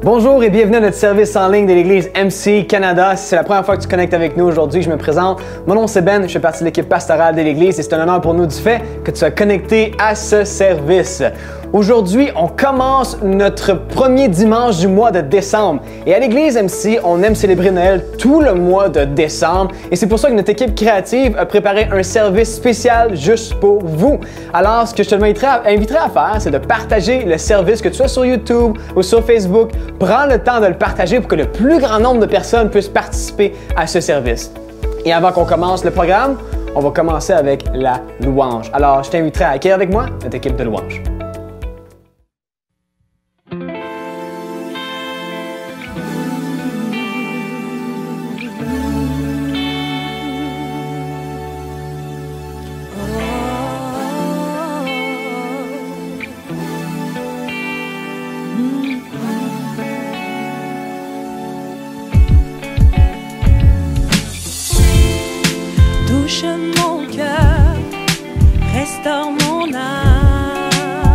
Bonjour et bienvenue à notre service en ligne de l'Église MC Canada. Si c'est la première fois que tu connectes avec nous aujourd'hui, je me présente. Mon nom c'est Ben, je fais partie de l'équipe pastorale de l'Église et c'est un honneur pour nous du fait que tu sois connecté à ce service. Aujourd'hui, on commence notre premier dimanche du mois de décembre. Et à l'Église MC, on aime célébrer Noël tout le mois de décembre. Et c'est pour ça que notre équipe créative a préparé un service spécial juste pour vous. Alors, ce que je te inviterai à faire, c'est de partager le service, que tu sois sur YouTube ou sur Facebook. Prends le temps de le partager pour que le plus grand nombre de personnes puissent participer à ce service. Et avant qu'on commence le programme, on va commencer avec la louange. Alors, je t'inviterai à accueillir avec moi notre équipe de louange. Touche mon cœur, restaure mon âme.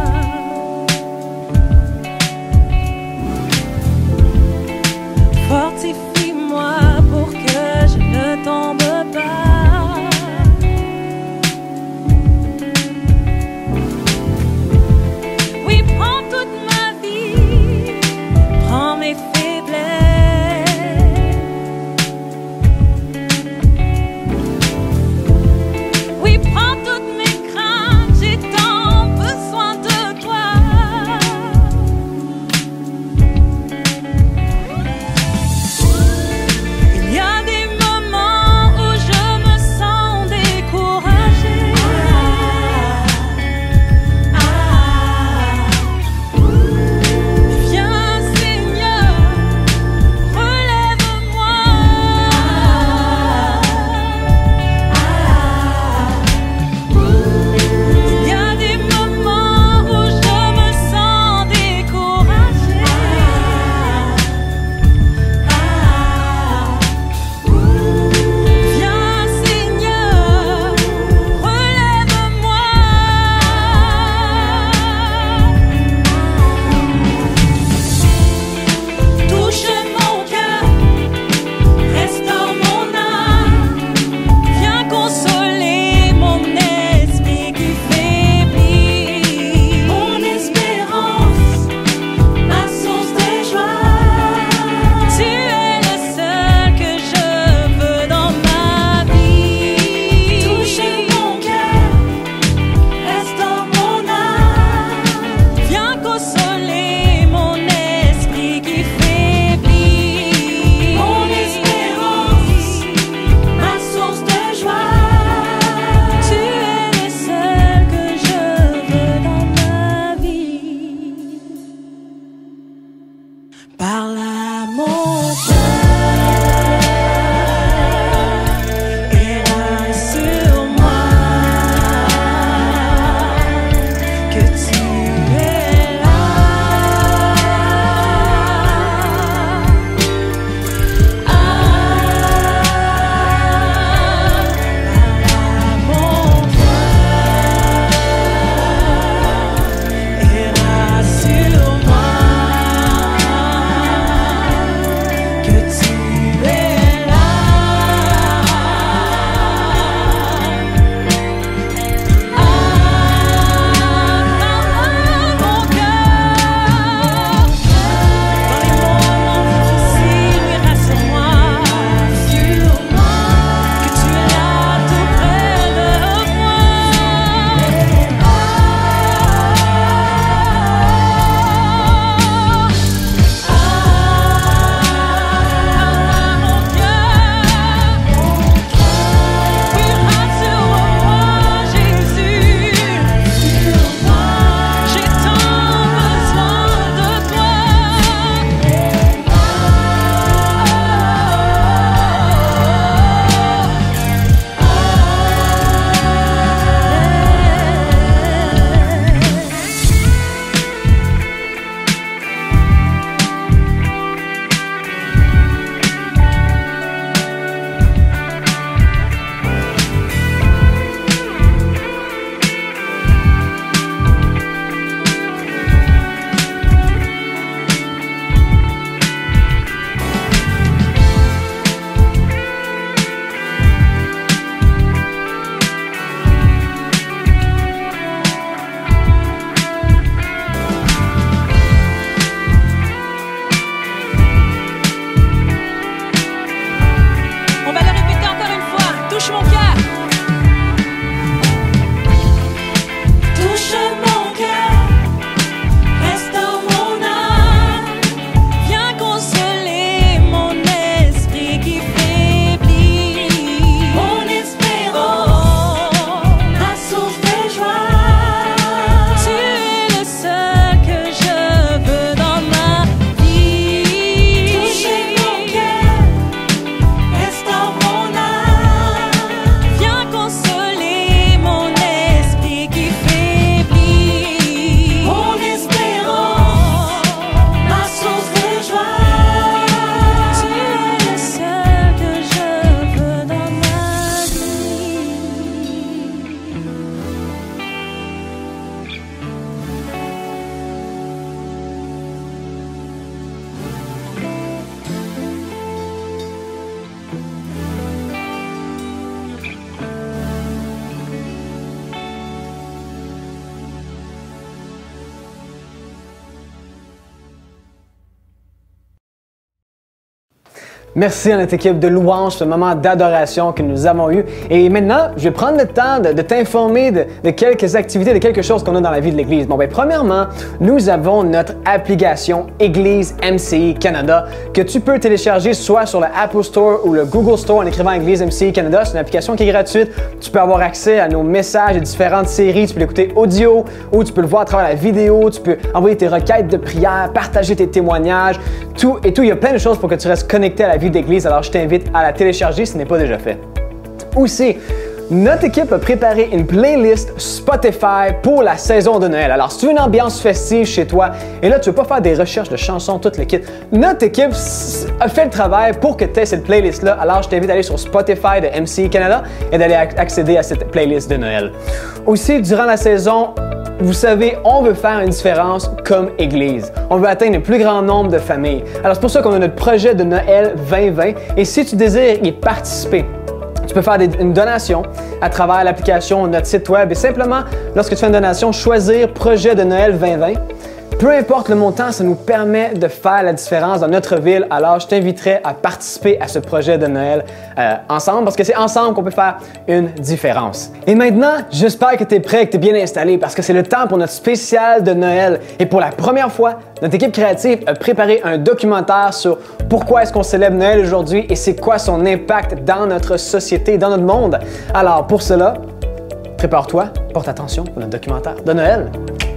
Merci à notre équipe de louange, ce moment d'adoration que nous avons eu. Et maintenant, je vais prendre le temps de t'informer de quelques activités, de quelque chose qu'on a dans la vie de l'Église. Bon, premièrement, nous avons notre application Église MCI Canada que tu peux télécharger soit sur le Apple Store ou le Google Store en écrivant Église MCI Canada. C'est une application qui est gratuite. Tu peux avoir accès à nos messages et différentes séries. Tu peux l'écouter audio ou tu peux le voir à travers la vidéo. Tu peux envoyer tes requêtes de prière, partager tes témoignages, tout et tout. Il y a plein de choses pour que tu restes connecté à la vie d'Église, alors je t'invite à la télécharger si ce n'est pas déjà fait. Aussi, notre équipe a préparé une playlist Spotify pour la saison de Noël. Alors, si tu veux une ambiance festive chez toi, et là, tu ne veux pas faire des recherches de chansons, toute l'équipe, notre équipe a fait le travail pour que tu aies cette playlist-là. Alors, je t'invite à aller sur Spotify de MCI Canada et d'aller accéder à cette playlist de Noël. Aussi, durant la saison, vous savez, on veut faire une différence comme Église. On veut atteindre le plus grand nombre de familles. Alors, c'est pour ça qu'on a notre projet de Noël 2020. Et si tu désires y participer, tu peux faire une donation à travers l'application, notre site web et simplement, lorsque tu fais une donation, choisir Projet de Noël 2020. Peu importe le montant, ça nous permet de faire la différence dans notre ville. Alors, je t'inviterai à participer à ce projet de Noël ensemble parce que c'est ensemble qu'on peut faire une différence. Et maintenant, j'espère que tu es prêt, que tu es bien installé parce que c'est le temps pour notre spécial de Noël. Et pour la première fois, notre équipe créative a préparé un documentaire sur pourquoi est-ce qu'on célèbre Noël aujourd'hui et c'est quoi son impact dans notre société, dans notre monde. Alors, pour cela, prépare-toi, porte attention pour notre documentaire de Noël.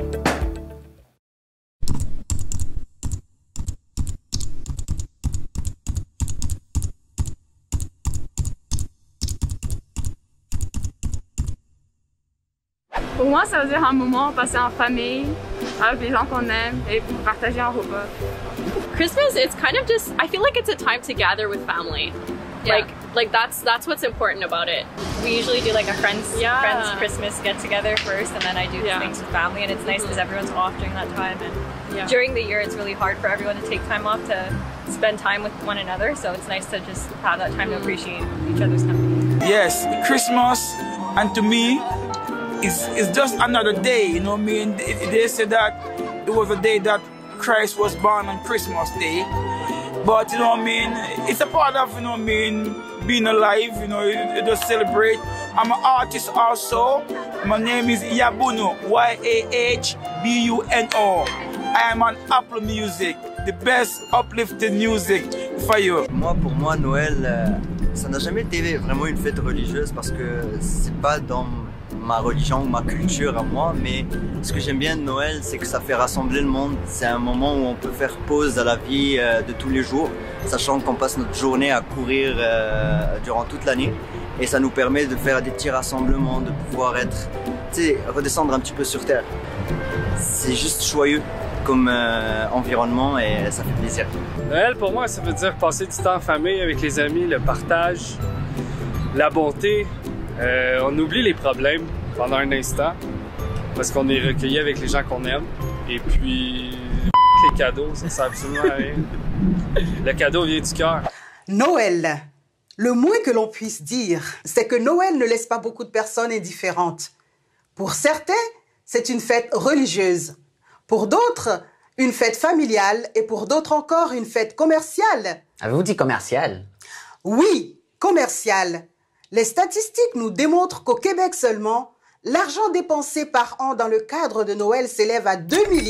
Pour moi, ça veut dire un moment passé en famille, avec les gens qu'on aime et pour partager un repas. Christmas, it's kind of just, I feel like it's a time to gather with family. Yeah. Like that's what's important about it. We usually do like a friends Christmas get together first, and then I do things with family, and it's nice because everyone's off during that time. And during the year, it's really hard for everyone to take time off to spend time with one another. So it's nice to just have that time to appreciate each other's company. Yes, Christmas, and to me, it's just another day. You know what I mean? They said that it was a day that Christ was born on Christmas Day. But you know what I mean, it's a part of, you know what I mean, being alive, you know, you just celebrate. I'm an artist also. My name is Yabuno, Y-A-H-B-U-N-O. I am on Apple Music, the best uplifting music for you. Pour moi, Noël, ça n'a jamais été vraiment une fête religieuse parce que c'est pas dans ma religion ou ma culture à moi, mais ce que j'aime bien de Noël, c'est que ça fait rassembler le monde. C'est un moment où on peut faire pause à la vie de tous les jours, sachant qu'on passe notre journée à courir durant toute l'année. Et ça nous permet de faire des petits rassemblements, de pouvoir être, tu sais, redescendre un petit peu sur terre. C'est juste joyeux comme environnement et ça fait plaisir. Noël, pour moi, ça veut dire passer du temps en famille avec les amis, le partage, la bonté. On oublie les problèmes pendant un instant parce qu'on est recueilli avec les gens qu'on aime. Et puis, les cadeaux, ça sert absolument à rien. Le cadeau vient du cœur. Noël. Le moins que l'on puisse dire, c'est que Noël ne laisse pas beaucoup de personnes indifférentes. Pour certains, c'est une fête religieuse. Pour d'autres, une fête familiale et pour d'autres encore, une fête commerciale. Avez-vous dit commerciale? Oui, commerciale. Les statistiques nous démontrent qu'au Québec seulement, l'argent dépensé par an dans le cadre de Noël s'élève à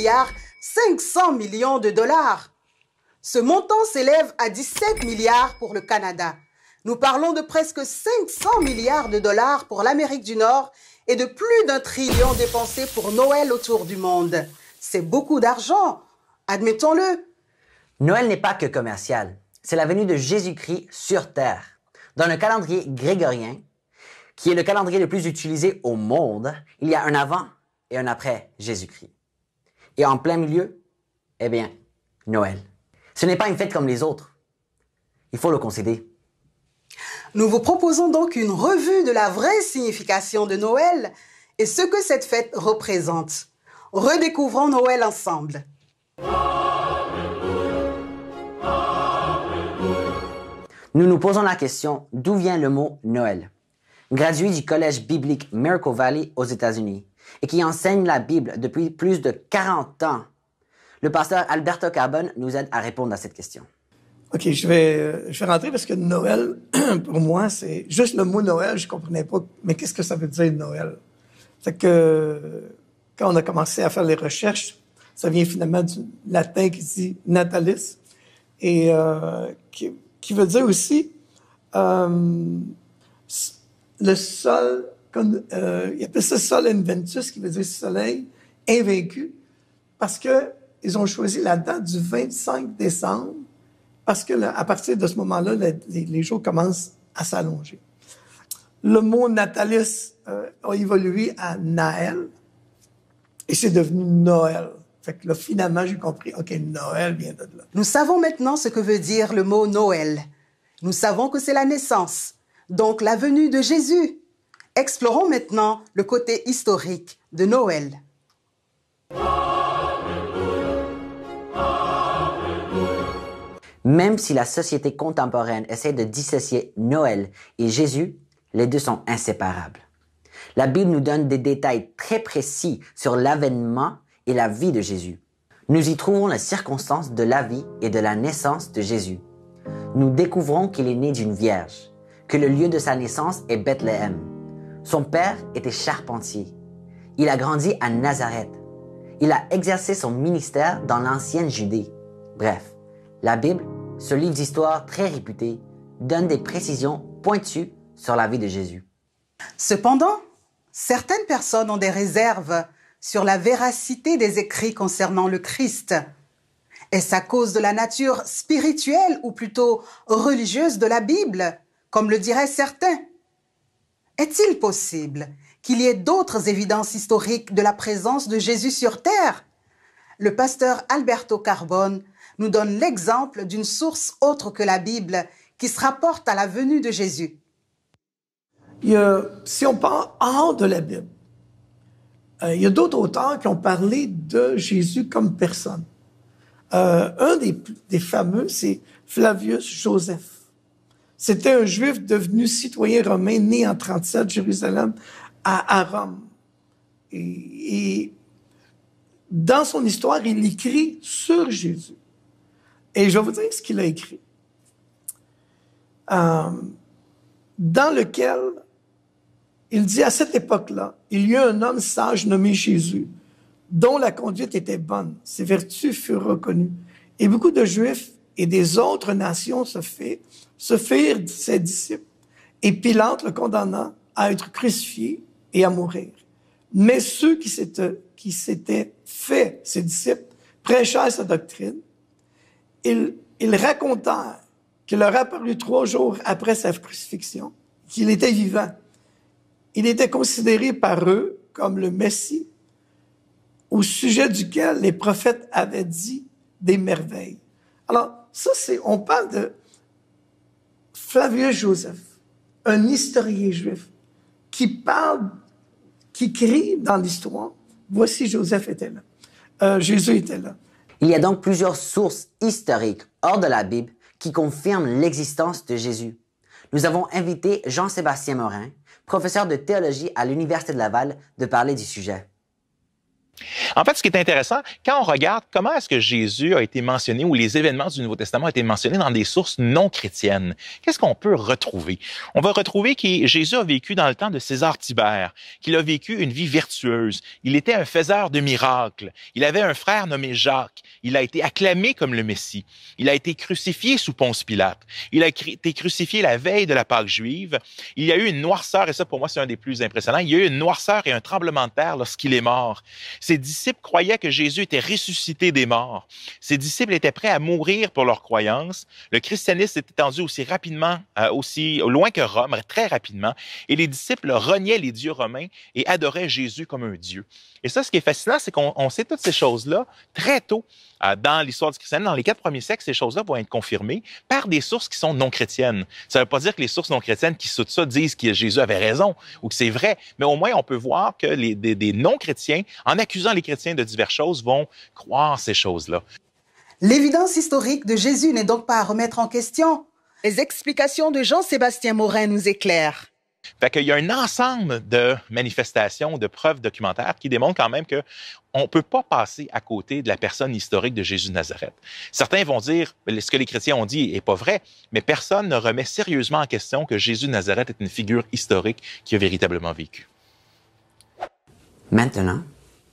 2,5 milliards de dollars. Ce montant s'élève à 17 milliards pour le Canada. Nous parlons de presque 500 milliards de dollars pour l'Amérique du Nord et de plus d'1 trillion dépensé pour Noël autour du monde. C'est beaucoup d'argent, admettons-le. Noël n'est pas que commercial. C'est la venue de Jésus-Christ sur Terre. Dans le calendrier grégorien, qui est le calendrier le plus utilisé au monde, il y a un avant et un après Jésus-Christ. Et en plein milieu, eh bien, Noël. Ce n'est pas une fête comme les autres. Il faut le concéder. Nous vous proposons donc une revue de la vraie signification de Noël et ce que cette fête représente. Redécouvrons Noël ensemble. Nous nous posons la question, d'où vient le mot Noël? Gradué du collège biblique Miracle Valley aux États-Unis et qui enseigne la Bible depuis plus de 40 ans, le pasteur Alberto Carbone nous aide à répondre à cette question. OK, je vais rentrer parce que Noël, pour moi, c'est juste le mot Noël, je comprenais pas, mais qu'est-ce que ça veut dire Noël? Fait que quand on a commencé à faire les recherches, ça vient finalement du latin qui dit natalis, et qui veut dire aussi le sol, il appelle ça sol inventus, qui veut dire soleil invaincu, parce que ils ont choisi la date du 25 décembre, parce que à partir de ce moment-là, les jours commencent à s'allonger. Le mot natalis a évolué à Naël, et c'est devenu Noël. Fait que là, finalement, j'ai compris, OK, Noël vient de là. Nous savons maintenant ce que veut dire le mot Noël. Nous savons que c'est la naissance, donc la venue de Jésus. Explorons maintenant le côté historique de Noël. Même si la société contemporaine essaie de dissocier Noël et Jésus, les deux sont inséparables. La Bible nous donne des détails très précis sur l'avènement et la vie de Jésus. Nous y trouvons les circonstances de la vie et de la naissance de Jésus. Nous découvrons qu'il est né d'une vierge, que le lieu de sa naissance est Bethléem. Son père était charpentier. Il a grandi à Nazareth. Il a exercé son ministère dans l'ancienne Judée. Bref, la Bible, ce livre d'histoire très réputé, donne des précisions pointues sur la vie de Jésus. Cependant, certaines personnes ont des réserves sur la véracité des écrits concernant le Christ. Est-ce à cause de la nature spirituelle ou plutôt religieuse de la Bible, comme le diraient certains? Est-il possible qu'il y ait d'autres évidences historiques de la présence de Jésus sur terre? Le pasteur Alberto Carbone nous donne l'exemple d'une source autre que la Bible qui se rapporte à la venue de Jésus. Si on part hors de la Bible, il y a d'autres auteurs qui ont parlé de Jésus comme personne. Un des fameux, c'est Flavius Joseph. C'était un Juif devenu citoyen romain, né en 37, Jérusalem, à Rome. Et dans son histoire, il écrit sur Jésus. Et je vais vous dire ce qu'il a écrit. Dans lequel il dit, à cette époque-là, il y eut un homme sage nommé Jésus, dont la conduite était bonne, ses vertus furent reconnues. Et beaucoup de Juifs et des autres nations se firent ses disciples. Et Pilate le condamna à être crucifié et à mourir. Mais ceux qui s'étaient fait ses disciples prêchèrent sa doctrine. Ils racontèrent qu'il leur apparut 3 jours après sa crucifixion, qu'il était vivant. Il était considéré par eux comme le Messie, au sujet duquel les prophètes avaient dit des merveilles. Alors, ça, on parle de Flavius Joseph, un historien juif, qui crie dans l'histoire, voici Joseph était là, Jésus était là. Il y a donc plusieurs sources historiques hors de la Bible qui confirment l'existence de Jésus. Nous avons invité Jean-Sébastien Morin, professeur de théologie à l'Université de Laval, de parler du sujet. En fait, ce qui est intéressant, quand on regarde comment est-ce que Jésus a été mentionné ou les événements du Nouveau Testament ont été mentionnés dans des sources non chrétiennes, qu'est-ce qu'on peut retrouver? On va retrouver que Jésus a vécu dans le temps de César Tibère, qu'il a vécu une vie vertueuse. Il était un faiseur de miracles. Il avait un frère nommé Jacques. Il a été acclamé comme le Messie. Il a été crucifié sous Ponce Pilate. Il a été crucifié la veille de la Pâque juive. Il y a eu une noirceur, et ça pour moi c'est un des plus impressionnants, il y a eu une noirceur et un tremblement de terre lorsqu'il est mort. Ses disciples croyaient que Jésus était ressuscité des morts. Ses disciples étaient prêts à mourir pour leur croyance. Le christianisme s'est étendu aussi rapidement, aussi loin que Rome, très rapidement. Et les disciples reniaient les dieux romains et adoraient Jésus comme un dieu. Et ça, ce qui est fascinant, c'est qu'on sait toutes ces choses-là très tôt dans l'histoire du christianisme. Dans les 4 premiers siècles, ces choses-là vont être confirmées par des sources qui sont non chrétiennes. Ça ne veut pas dire que les sources non chrétiennes qui sautent ça disent que Jésus avait raison ou que c'est vrai, mais au moins on peut voir que des non-chrétiens, en accusant les chrétiens de diverses choses, vont croire ces choses-là. L'évidence historique de Jésus n'est donc pas à remettre en question. Les explications de Jean-Sébastien Morin nous éclairent. Fait qu'il y a un ensemble de manifestations, de preuves documentaires qui démontrent quand même qu'on ne peut pas passer à côté de la personne historique de Jésus de Nazareth. Certains vont dire ce que les chrétiens ont dit n'est pas vrai, mais personne ne remet sérieusement en question que Jésus de Nazareth est une figure historique qui a véritablement vécu. Maintenant,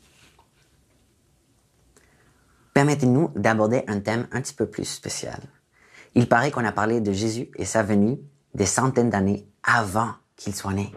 permettez-nous d'aborder un thème un petit peu plus spécial. Il paraît qu'on a parlé de Jésus et sa venue des centaines d'années avant qu'il soit né.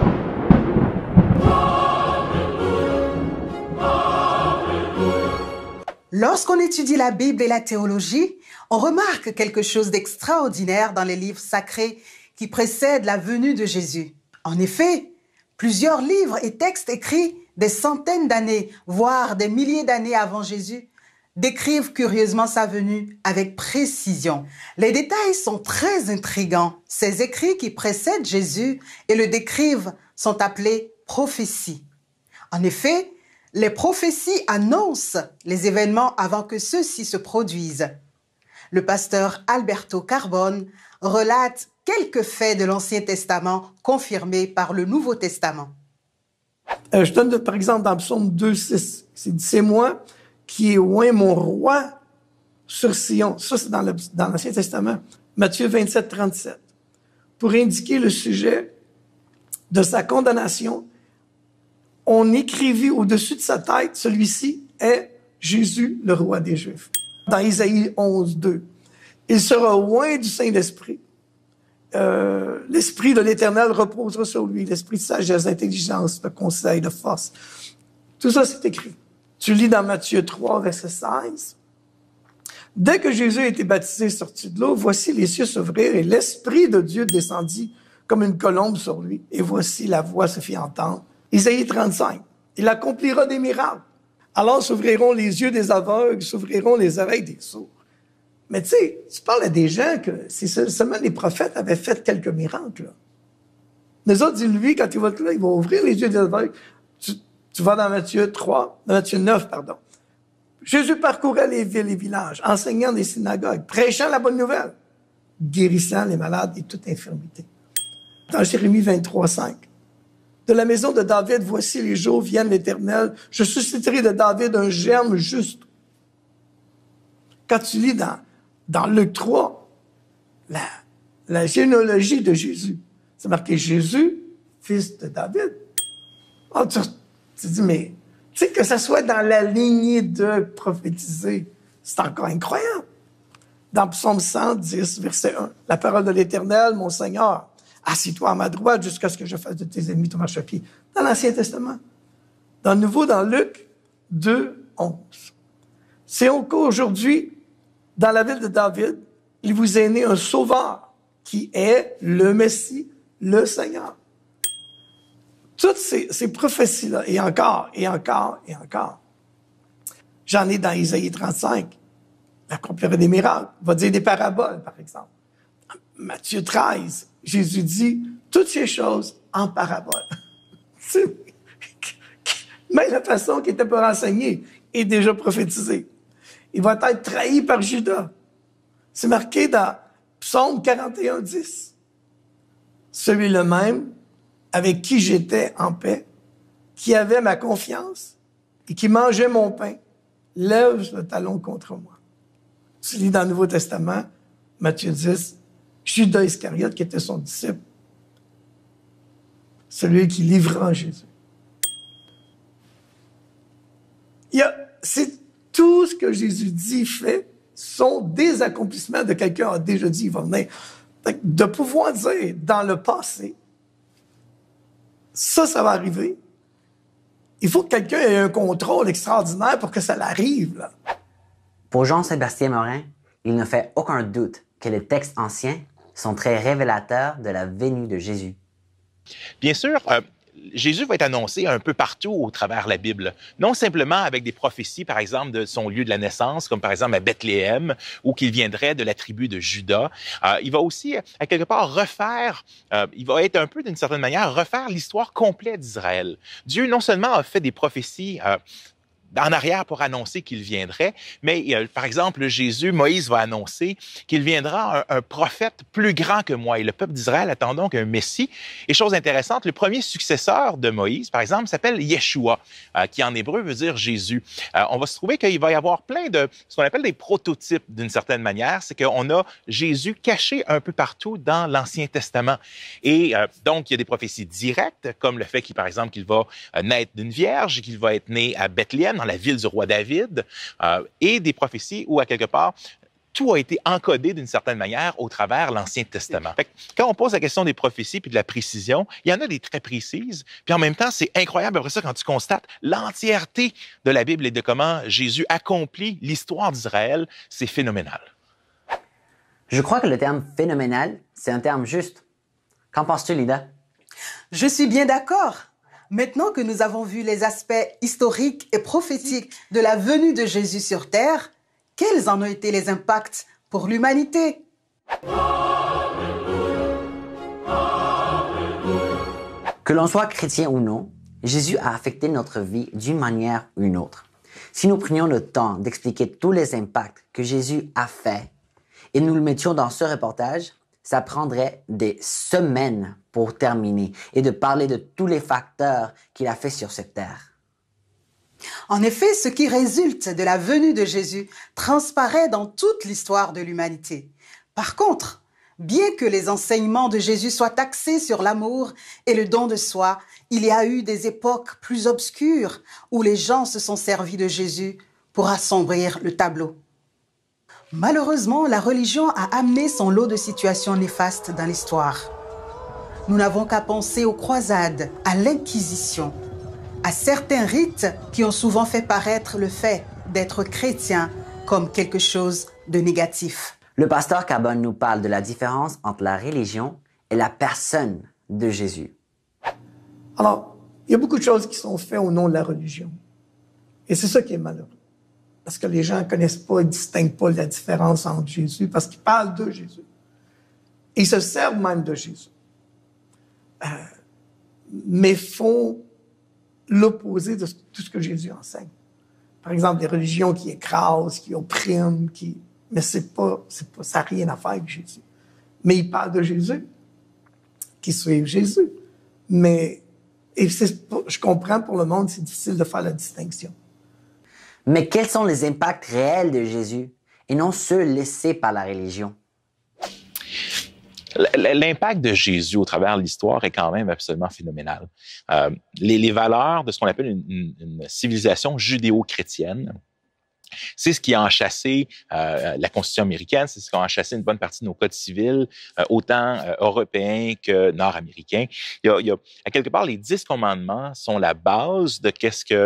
Lorsqu'on étudie la Bible et la théologie, on remarque quelque chose d'extraordinaire dans les livres sacrés qui précèdent la venue de Jésus. En effet, plusieurs livres et textes écrits des centaines d'années, voire des milliers d'années avant Jésus, décrivent curieusement sa venue avec précision. Les détails sont très intrigants. Ces écrits qui précèdent Jésus et le décrivent sont appelés prophéties. En effet, les prophéties annoncent les événements avant que ceux-ci se produisent. Le pasteur Alberto Carbone relate quelques faits de l'Ancien Testament confirmés par le Nouveau Testament. Je donne par exemple dans Psaume 2,6, c'est moi qui ai oint mon roi sur Sion. Ça, c'est dans l'Ancien Testament. Matthieu 27, 37. Pour indiquer le sujet de sa condamnation, on écrivit au-dessus de sa tête, celui-ci est Jésus, le roi des Juifs. Dans Isaïe 11, 2. Il sera oint du Saint-Esprit. L'Esprit de l'Éternel reposera sur lui, l'Esprit de sagesse, d'intelligence, de conseil, de force. Tout ça, c'est écrit. Tu lis dans Matthieu 3, verset 16. Dès que Jésus a été baptisé sorti de l'eau, voici les cieux s'ouvrirent et l'Esprit de Dieu descendit comme une colombe sur lui. Et voici la voix se fit entendre. Isaïe 35. Il accomplira des miracles. Alors s'ouvriront les yeux des aveugles, s'ouvriront les oreilles des sourds. Mais tu sais, tu parles à des gens que seulement les prophètes avaient fait quelques miracles. Là. Les autres, lui, quand il va être là, il va ouvrir les yeux des aveugles. Tu vas dans Matthieu 9, pardon. Jésus parcourait les villes et villages, enseignant des synagogues, prêchant la bonne nouvelle, guérissant les malades et toute infirmité. Dans Jérémie 23, 5. De la maison de David, voici les jours viennent l'Éternel. Je susciterai de David un germe juste. Quand tu lis dans Luc 3, la généalogie de Jésus, c'est marqué Jésus, fils de David. Oh, tu dis, mais tu sais que ça soit dans la lignée de prophétiser, c'est encore incroyable. Dans Psaume 110, verset 1, la parole de l'Éternel, mon Seigneur, assis-toi à ma droite jusqu'à ce que je fasse de tes ennemis ton marchepied. Dans l'Ancien Testament. Dans le Nouveau, dans Luc 2, 11. C'est encore aujourd'hui, dans la ville de David, il vous est né un sauveur qui est le Messie, le Seigneur. Toutes ces prophéties-là, et encore, et encore, et encore. J'en ai dans Isaïe 35. Accomplirait des miracles. Il va dire des paraboles, par exemple. Matthieu 13, Jésus dit toutes ces choses en parabole. Mais la façon qu'il était pour enseigner est déjà prophétisée. Il va être trahi par Judas. C'est marqué dans Psaume 41, 10. Celui-là même avec qui j'étais en paix, qui avait ma confiance et qui mangeait mon pain, lève le talon contre moi. Tu lis dans le Nouveau Testament, Matthieu 10, Judas Iscariote, qui était son disciple, celui qui livra Jésus. C'est tout ce que Jésus dit, fait, sont des accomplissements de quelqu'un qui a déjà dit, il va venir. De pouvoir dire, dans le passé, ça va arriver. Il faut que quelqu'un ait un contrôle extraordinaire pour que ça l'arrive, là. Pour Jean-Sébastien Morin, il ne fait aucun doute que les textes anciens sont très révélateurs de la venue de Jésus. Bien sûr, Jésus va être annoncé un peu partout au travers de la Bible. Non simplement avec des prophéties, par exemple, de son lieu de la naissance, comme par exemple à Bethléem, ou qu'il viendrait de la tribu de Juda. Il va aussi, à quelque part, il va être un peu, d'une certaine manière, refaire l'histoire complète d'Israël. Dieu, non seulement a fait des prophéties en arrière pour annoncer qu'il viendrait. Mais par exemple, Moïse va annoncer qu'il viendra un prophète plus grand que moi. Et le peuple d'Israël attend donc un Messie. Et chose intéressante, le premier successeur de Moïse, par exemple, s'appelle Yeshua, qui en hébreu veut dire Jésus. On va se trouver qu'il va y avoir plein de ce qu'on appelle des prototypes d'une certaine manière. C'est qu'on a Jésus caché un peu partout dans l'Ancien Testament. Et donc, il y a des prophéties directes, comme le fait qu'il, par exemple, qu'il va naître d'une vierge, qu'il va être né à Bethléem, dans la ville du roi David, et des prophéties où, à quelque part, tout a été encodé d'une certaine manière au travers l'Ancien Testament. Fait que quand on pose la question des prophéties puis de la précision, il y en a des très précises, puis en même temps, c'est incroyable après ça quand tu constates l'entièreté de la Bible et de comment Jésus accomplit l'histoire d'Israël, c'est phénoménal. Je crois que le terme « phénoménal », c'est un terme juste. Qu'en penses-tu, Lida? Je suis bien d'accord. Maintenant que nous avons vu les aspects historiques et prophétiques de la venue de Jésus sur terre, quels en ont été les impacts pour l'humanité? Que l'on soit chrétien ou non, Jésus a affecté notre vie d'une manière ou une autre. Si nous prenions le temps d'expliquer tous les impacts que Jésus a fait et nous le mettions dans ce reportage, ça prendrait des semaines pour terminer et de parler de tous les facteurs qu'il a fait sur cette terre. En effet, ce qui résulte de la venue de Jésus transparaît dans toute l'histoire de l'humanité. Par contre, bien que les enseignements de Jésus soient axés sur l'amour et le don de soi, il y a eu des époques plus obscures où les gens se sont servis de Jésus pour assombrir le tableau. Malheureusement, la religion a amené son lot de situations néfastes dans l'histoire. Nous n'avons qu'à penser aux croisades, à l'Inquisition, à certains rites qui ont souvent fait paraître le fait d'être chrétien comme quelque chose de négatif. Le pasteur Carbone nous parle de la différence entre la religion et la personne de Jésus. Alors, il y a beaucoup de choses qui sont faites au nom de la religion. Et c'est ça qui est malheureux. Parce que les gens ne connaissent pas et ne distinguent pas la différence entre Jésus, parce qu'ils parlent de Jésus. Et ils se servent même de Jésus. Mais font l'opposé de tout ce que Jésus enseigne. Par exemple, des religions qui écrasent, qui oppriment, mais ça n'a rien à faire avec Jésus. Mais ils parlent de Jésus, qui suivent Jésus. Je comprends pour le monde, c'est difficile de faire la distinction. Mais quels sont les impacts réels de Jésus et non ceux laissés par la religion? L'impact de Jésus au travers de l'histoire est quand même absolument phénoménal. Les valeurs de ce qu'on appelle une civilisation judéo-chrétienne, c'est ce qui a enchâssé la Constitution américaine, c'est ce qui a enchâssé une bonne partie de nos codes civils, autant européens que nord-américains. À quelque part, les 10 commandements sont la base de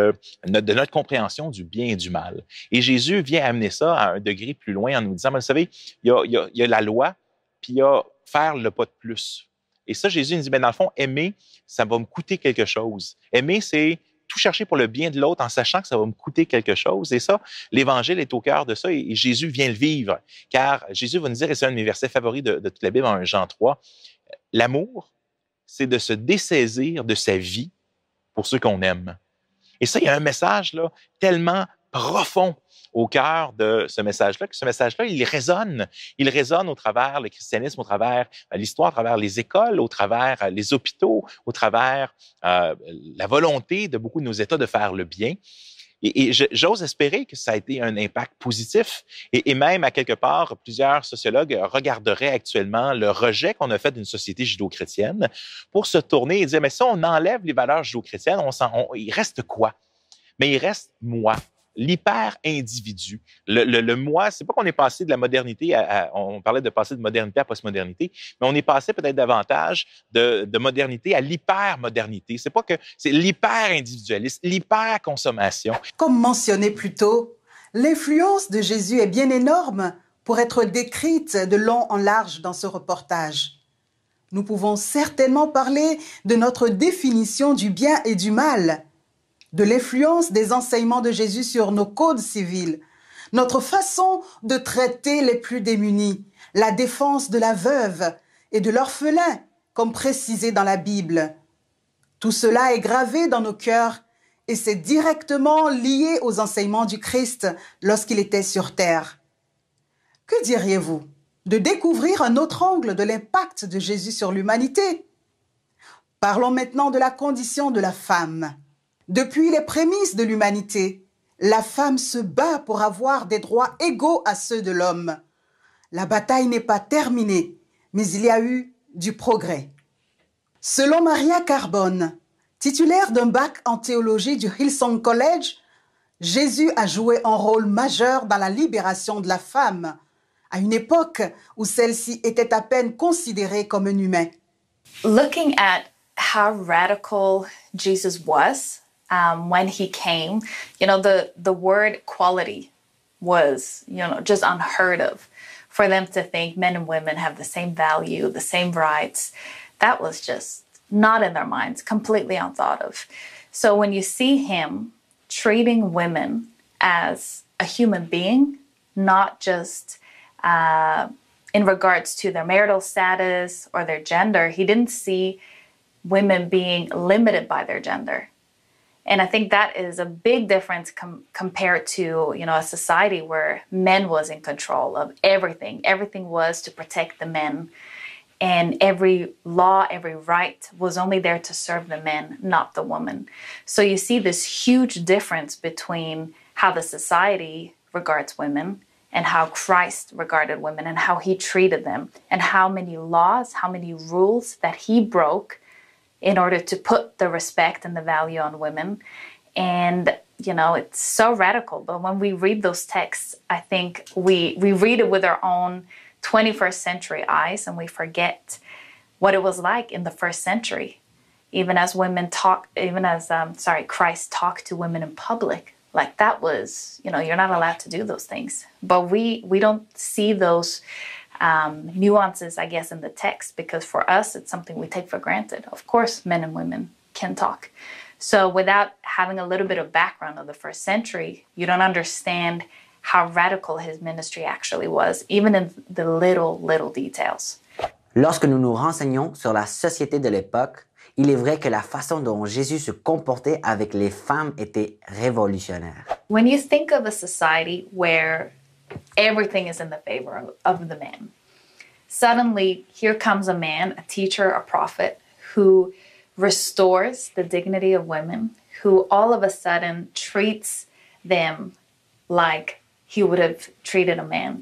de notre compréhension du bien et du mal. Et Jésus vient amener ça à un degré plus loin en nous disant, vous savez, il y a la loi, puis il y a faire le pas de plus. Et ça, Jésus nous dit, dans le fond, aimer, ça va me coûter quelque chose. Aimer, c'est tout chercher pour le bien de l'autre en sachant que ça va me coûter quelque chose. Et ça, l'Évangile est au cœur de ça et Jésus vient le vivre. Car Jésus va nous dire, et c'est un de mes versets favoris de toute la Bible, en Jean 3, l'amour, c'est de se dessaisir de sa vie pour ceux qu'on aime. Et ça, il y a un message là, tellement profond au cœur de ce message-là, que ce message-là, il résonne. Il résonne au travers le christianisme, au travers l'histoire, au travers les écoles, au travers les hôpitaux, au travers la volonté de beaucoup de nos États de faire le bien. Et j'ose espérer que ça a été un impact positif. Et même, à quelque part, plusieurs sociologues regarderaient actuellement le rejet qu'on a fait d'une société judéo-chrétienne pour se tourner et dire, mais si on enlève les valeurs judéo-chrétiennes, il reste quoi? Mais il reste moi. L'hyper-individu. Le moi, c'est pas qu'on est passé de la modernité on parlait de passer de modernité à postmodernité, mais on est passé peut-être davantage de modernité à l'hyper-modernité. C'est pas que c'est l'hyper-individualisme, l'hyper-consommation. Comme mentionné plus tôt, l'influence de Jésus est bien énorme pour être décrite de long en large dans ce reportage. Nous pouvons certainement parler de notre définition du bien et du mal, de l'influence des enseignements de Jésus sur nos codes civils, notre façon de traiter les plus démunis, la défense de la veuve et de l'orphelin, comme précisé dans la Bible. Tout cela est gravé dans nos cœurs et c'est directement lié aux enseignements du Christ lorsqu'il était sur terre. Que diriez-vous de découvrir un autre angle de l'impact de Jésus sur l'humanité? Parlons maintenant de la condition de la femme. Depuis les prémices de l'humanité, la femme se bat pour avoir des droits égaux à ceux de l'homme. La bataille n'est pas terminée, mais il y a eu du progrès. Selon Maria Carbone, titulaire d'un bac en théologie du Hillsong College, Jésus a joué un rôle majeur dans la libération de la femme, à une époque où celle-ci était à peine considérée comme un humain. Looking at how radical Jesus was when he came, the word equality was, just unheard of. For them to think men and women have the same value, the same rights, that was just not in their minds, completely unthought of. So when you see him treating women as a human being, not just in regards to their marital status or their gender, he didn't see women being limited by their gender. And I think that is a big difference compared to, a society where men was in control of everything. Everything was to protect the men. And every law, every right was only there to serve the men, not the woman. So you see this huge difference between how the society regards women and how Christ regarded women and how he treated them and how many laws, how many rules that he broke in order to put the respect and the value on women. And, it's so radical. But when we read those texts, I think we read it with our own 21st century eyes and we forget what it was like in the first century. Even as Christ talked to women in public, like that was, you're not allowed to do those things. But we don't see those nuances, I guess, in the text, because for us, it's something we take for granted. Of course, men and women can talk. So without having a little bit of background of the first century, you don't understand how radical his ministry actually was, even in the little details. Lorsque nous nous renseignons sur la société de l'époque, il est vrai que la façon dont Jésus se comportait avec les femmes était révolutionnaire. When you think of a society where everything is in the favor of the man, suddenly here comes a man, a teacher, a prophet, who restores the dignity of women, who all of a sudden treats them like he would have treated a man.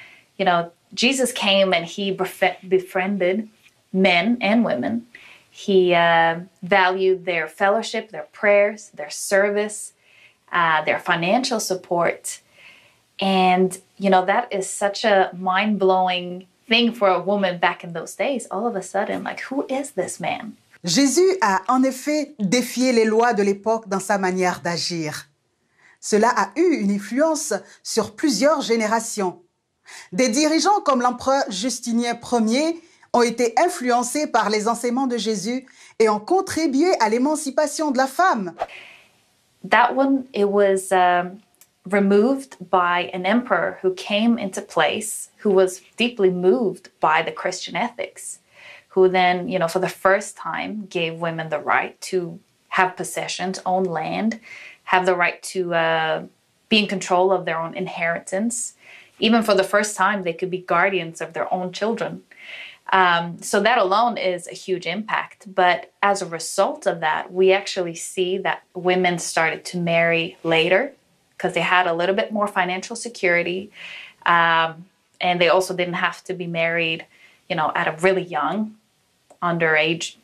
Jesus came and he befriended men and women. He valued their fellowship, their prayers, their service, their financial support. And, that is such a mind-blowing thing for a woman back in those days. All of a sudden, like, who is this man? Jésus a en effet défié les lois de l'époque dans sa manière d'agir. Cela a eu une influence sur plusieurs générations. Des dirigeants comme l'empereur Justinien Ier ont été influencés par les enseignements de Jésus et ont contribué à l'émancipation de la femme. That one, it was removed by an emperor who came into place, who was deeply moved by the Christian ethics, who then, for the first time gave women the right to have possessions, own land, have the right to be in control of their own inheritance. Even for the first time, they could be guardians of their own children. So that alone is a huge impact. But as a result of that, we actually see that women started to marry later because they had a little bit more financial security. And they also didn't have to be married, at a really young, aged.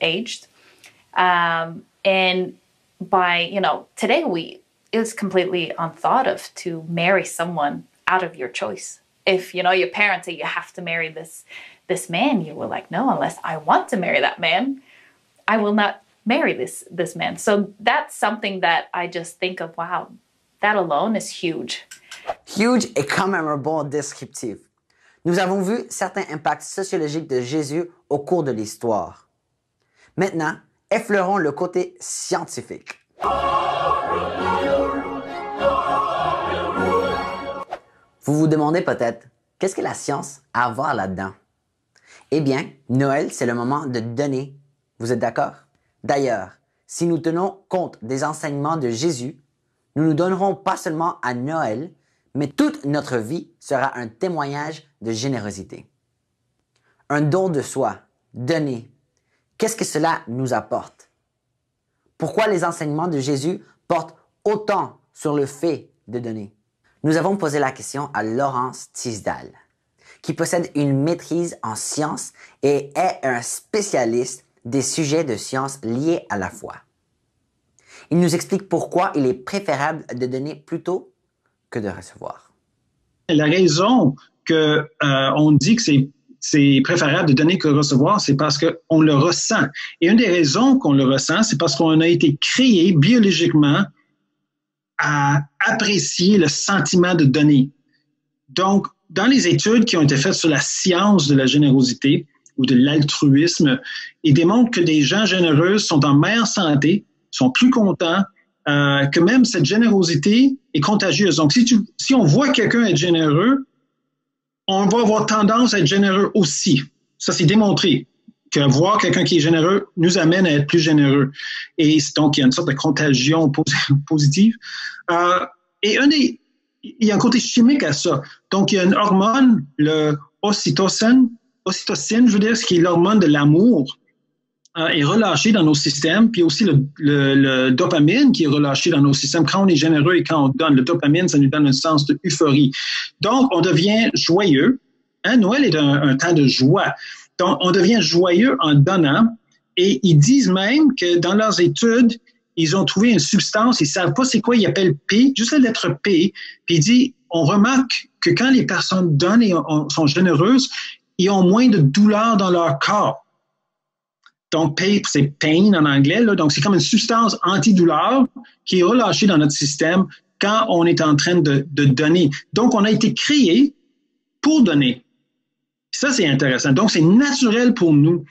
And by, today it's completely unthought of to marry someone out of your choice. If, your parents say you have to marry this man, you were like, no, unless I want to marry that man, I will not marry this man. So that's something that I just think of, wow, that alone is huge. Huge est quand même un bon descriptif. Nous avons vu certains impacts sociologiques de Jésus au cours de l'histoire. Maintenant, effleurons le côté scientifique. Vous vous demandez peut-être, qu'est-ce que la science a à voir là-dedans? Eh bien, Noël, c'est le moment de donner. Vous êtes d'accord? D'ailleurs, si nous tenons compte des enseignements de Jésus, nous nous donnerons pas seulement à Noël, mais toute notre vie sera un témoignage de générosité. Un don de soi, donner. Qu'est-ce que cela nous apporte? Pourquoi les enseignements de Jésus portent autant sur le fait de donner? Nous avons posé la question à Laurence Tisdale, qui possède une maîtrise en sciences et est un spécialiste des sujets de sciences liés à la foi. Il nous explique pourquoi il est préférable de donner plutôt que de recevoir. La raison qu'on dit que c'est préférable de donner que de recevoir, c'est parce qu'on le ressent. Et une des raisons qu'on le ressent, c'est parce qu'on a été créé biologiquement à apprécier le sentiment de donner. Donc, dans les études qui ont été faites sur la science de la générosité ou de l'altruisme, ils démontrent que des gens généreux sont en meilleure santé, sont plus contents, que même cette générosité est contagieuse. Donc, si on voit quelqu'un être généreux, on va avoir tendance à être généreux aussi. Ça, c'est démontré que voir quelqu'un qui est généreux nous amène à être plus généreux. Et donc, il y a une sorte de contagion positive. Et il y a un côté chimique à ça. Donc, il y a une hormone, le ocytocine, je veux dire, ce qui est l'hormone de l'amour, est relâché dans nos systèmes, puis aussi le dopamine qui est relâché dans nos systèmes. Quand on est généreux et quand on donne, le dopamine, ça nous donne un sens de euphorie. Donc, on devient joyeux. Noël est un temps de joie. Donc, on devient joyeux en donnant. Et ils disent même que dans leurs études, ils ont trouvé une substance, ils ne savent pas c'est quoi, ils appellent P, juste la lettre P. Puis ils disent, on remarque que quand les personnes donnent et sont généreuses, ils ont moins de douleur dans leur corps. Donc, c'est pain en anglais. Là. Donc, c'est comme une substance antidouleur qui est relâchée dans notre système quand on est en train de donner. Donc, on a été créé pour donner. Ça, c'est intéressant. Donc, c'est naturel pour nous.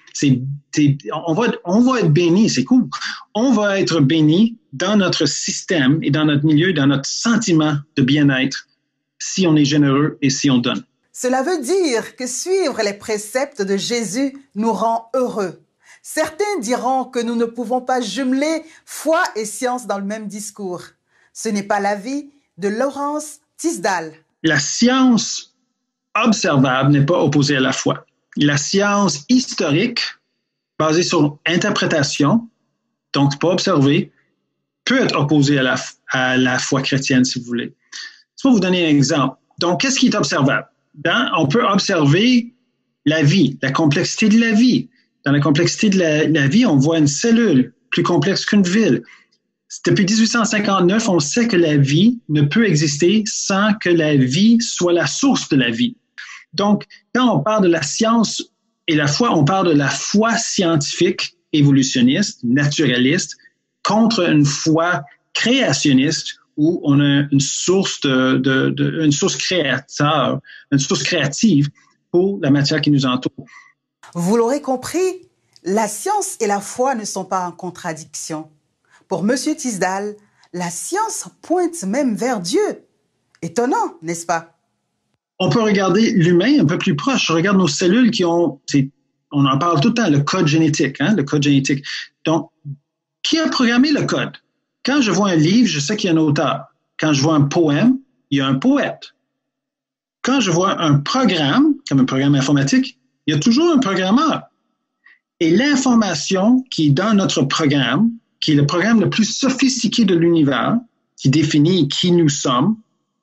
On va être béni, c'est cool. On va être béni dans notre système et dans notre milieu, dans notre sentiment de bien-être si on est généreux et si on donne. Cela veut dire que suivre les préceptes de Jésus nous rend heureux. Certains diront que nous ne pouvons pas jumeler foi et science dans le même discours. Ce n'est pas l'avis de Laurence Tisdale. La science observable n'est pas opposée à la foi. La science historique, basée sur interprétation, donc pas observée, peut être opposée à la foi chrétienne, si vous voulez. Je vais vous donner un exemple. Donc, qu'est-ce qui est observable? On peut observer la vie, la complexité de la vie. Dans la complexité de la vie, on voit une cellule plus complexe qu'une ville. Depuis 1859, on sait que la vie ne peut exister sans que la vie soit la source de la vie. Donc, quand on parle de la science et la foi, on parle de la foi scientifique, évolutionniste, naturaliste, contre une foi créationniste où on a une source une source créateur, une source créative pour la matière qui nous entoure. Vous l'aurez compris, la science et la foi ne sont pas en contradiction. Pour M. Tisdale, la science pointe même vers Dieu. Étonnant, n'est-ce pas? On peut regarder l'humain un peu plus proche. On regarde nos cellules qui ont, on en parle tout le temps, le code génétique, le code génétique. Donc, qui a programmé le code? Quand je vois un livre, je sais qu'il y a un auteur. Quand je vois un poème, il y a un poète. Quand je vois un programme, comme un programme informatique, il y a toujours un programmeur. Et l'information qui est dans notre programme, qui est le programme le plus sophistiqué de l'univers, qui définit qui nous sommes,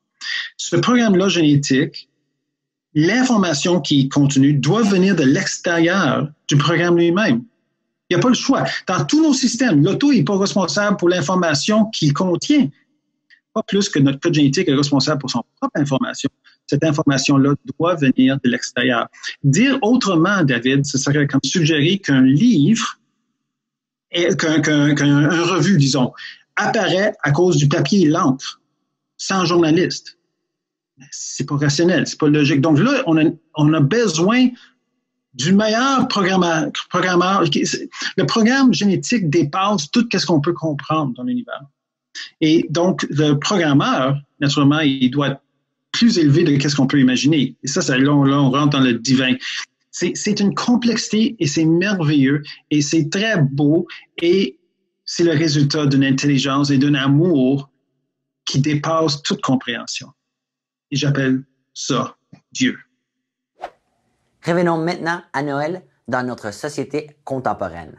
ce programme-là génétique, l'information qui est contenue doit venir de l'extérieur du programme lui-même. Il n'y a pas le choix. Dans tous nos systèmes, l'auto n'est pas responsable pour l'information qu'il contient. Pas plus que notre code génétique est responsable pour son propre information. Cette information-là doit venir de l'extérieur. Dire autrement, David, ce serait comme suggérer qu'un livre, qu'un revue, disons, apparaît à cause du papier et l'encre, sans journaliste. C'est pas rationnel, c'est pas logique. Donc là, on a besoin du meilleur programmeur. Le programme génétique dépasse tout ce qu'on peut comprendre dans l'univers. Et donc, le programmeur, naturellement, il doit être plus élevé de ce qu'on peut imaginer. Et ça, là, on rentre dans le divin. C'est une complexité et c'est merveilleux et c'est très beau et c'est le résultat d'une intelligence et d'un amour qui dépasse toute compréhension. Et j'appelle ça Dieu. Revenons maintenant à Noël dans notre société contemporaine.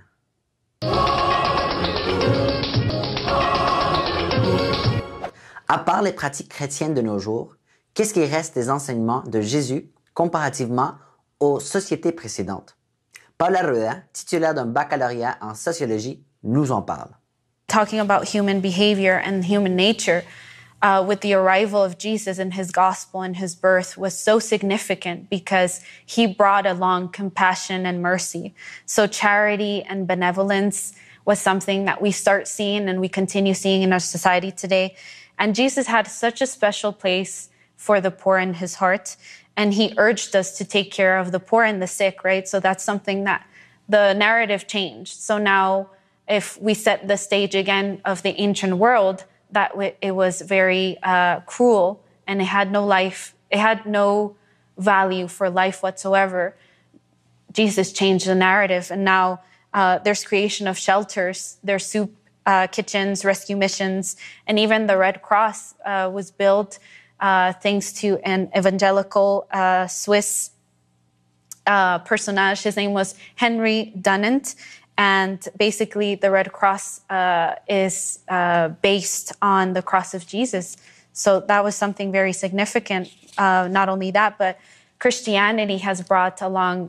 À part les pratiques chrétiennes de nos jours, qu'est-ce qui reste des enseignements de Jésus comparativement aux sociétés précédentes? Paula Rueda, titulaire d'un baccalauréat en sociologie, nous en parle. Talking about human behavior and human nature, with the arrival of Jesus and his gospel and his birth was so significant because he brought along compassion and mercy. So charity and benevolence was something that we start seeing and we continue seeing in our society today. And Jesus had such a special place for the poor in his heart. And he urged us to take care of the poor and the sick, right? So that's something that the narrative changed. So now if we set the stage again of the ancient world, that it was very cruel and it had no life, it had no value for life whatsoever. Jesus changed the narrative, and now there's creation of shelters, there's soup kitchens, rescue missions, and even the Red Cross was built thanks to an evangelical Swiss personage. His name was Henry Dunant. And basically, the Red Cross is based on the cross of Jesus. So that was something very significant. Not only that, but Christianity has brought along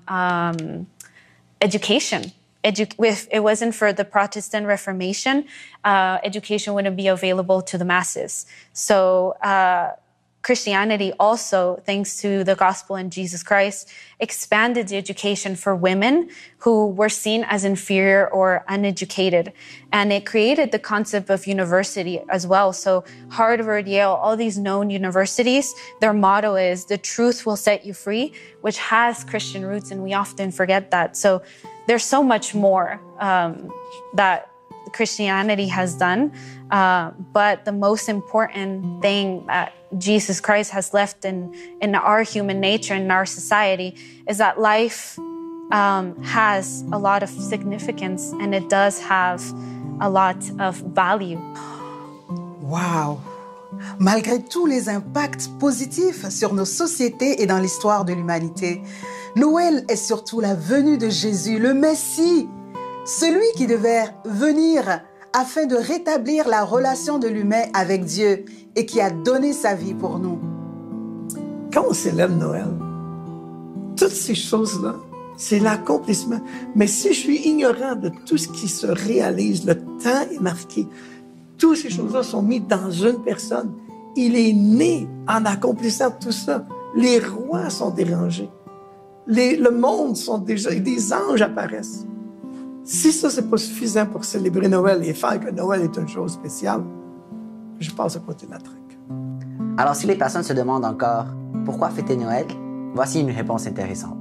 education. If it wasn't for the Protestant Reformation, education wouldn't be available to the masses. So Christianity also, thanks to the gospel in Jesus Christ, expanded the education for women who were seen as inferior or uneducated. And it created the concept of university as well. So Harvard, Yale, all these known universities, their motto is, the truth will set you free, which has Christian roots, and we often forget that. So there's so much more that Christianity has done. But the most important thing that Jesus Christ has left in our human nature, in our society, is that life has a lot of significance and it does have a lot of value. Wow! Malgré tous les impacts positifs sur nos sociétés et dans l'histoire de l'humanité, Noël est surtout la venue de Jésus, le Messie, celui qui devait venir afin de rétablir la relation de l'humain avec Dieu et qui a donné sa vie pour nous. Quand on célèbre Noël, toutes ces choses-là, c'est l'accomplissement. Mais si je suis ignorant de tout ce qui se réalise, le temps est marqué, toutes ces choses-là sont mises dans une personne. Il est né en accomplissant tout ça. Les rois sont dérangés. Le monde sont déjà... Des anges apparaissent. Si ça, c'est pas suffisant pour célébrer Noël et faire que Noël est une chose spéciale, je passe à côté de la truc. Alors, si les personnes se demandent encore pourquoi fêter Noël, voici une réponse intéressante.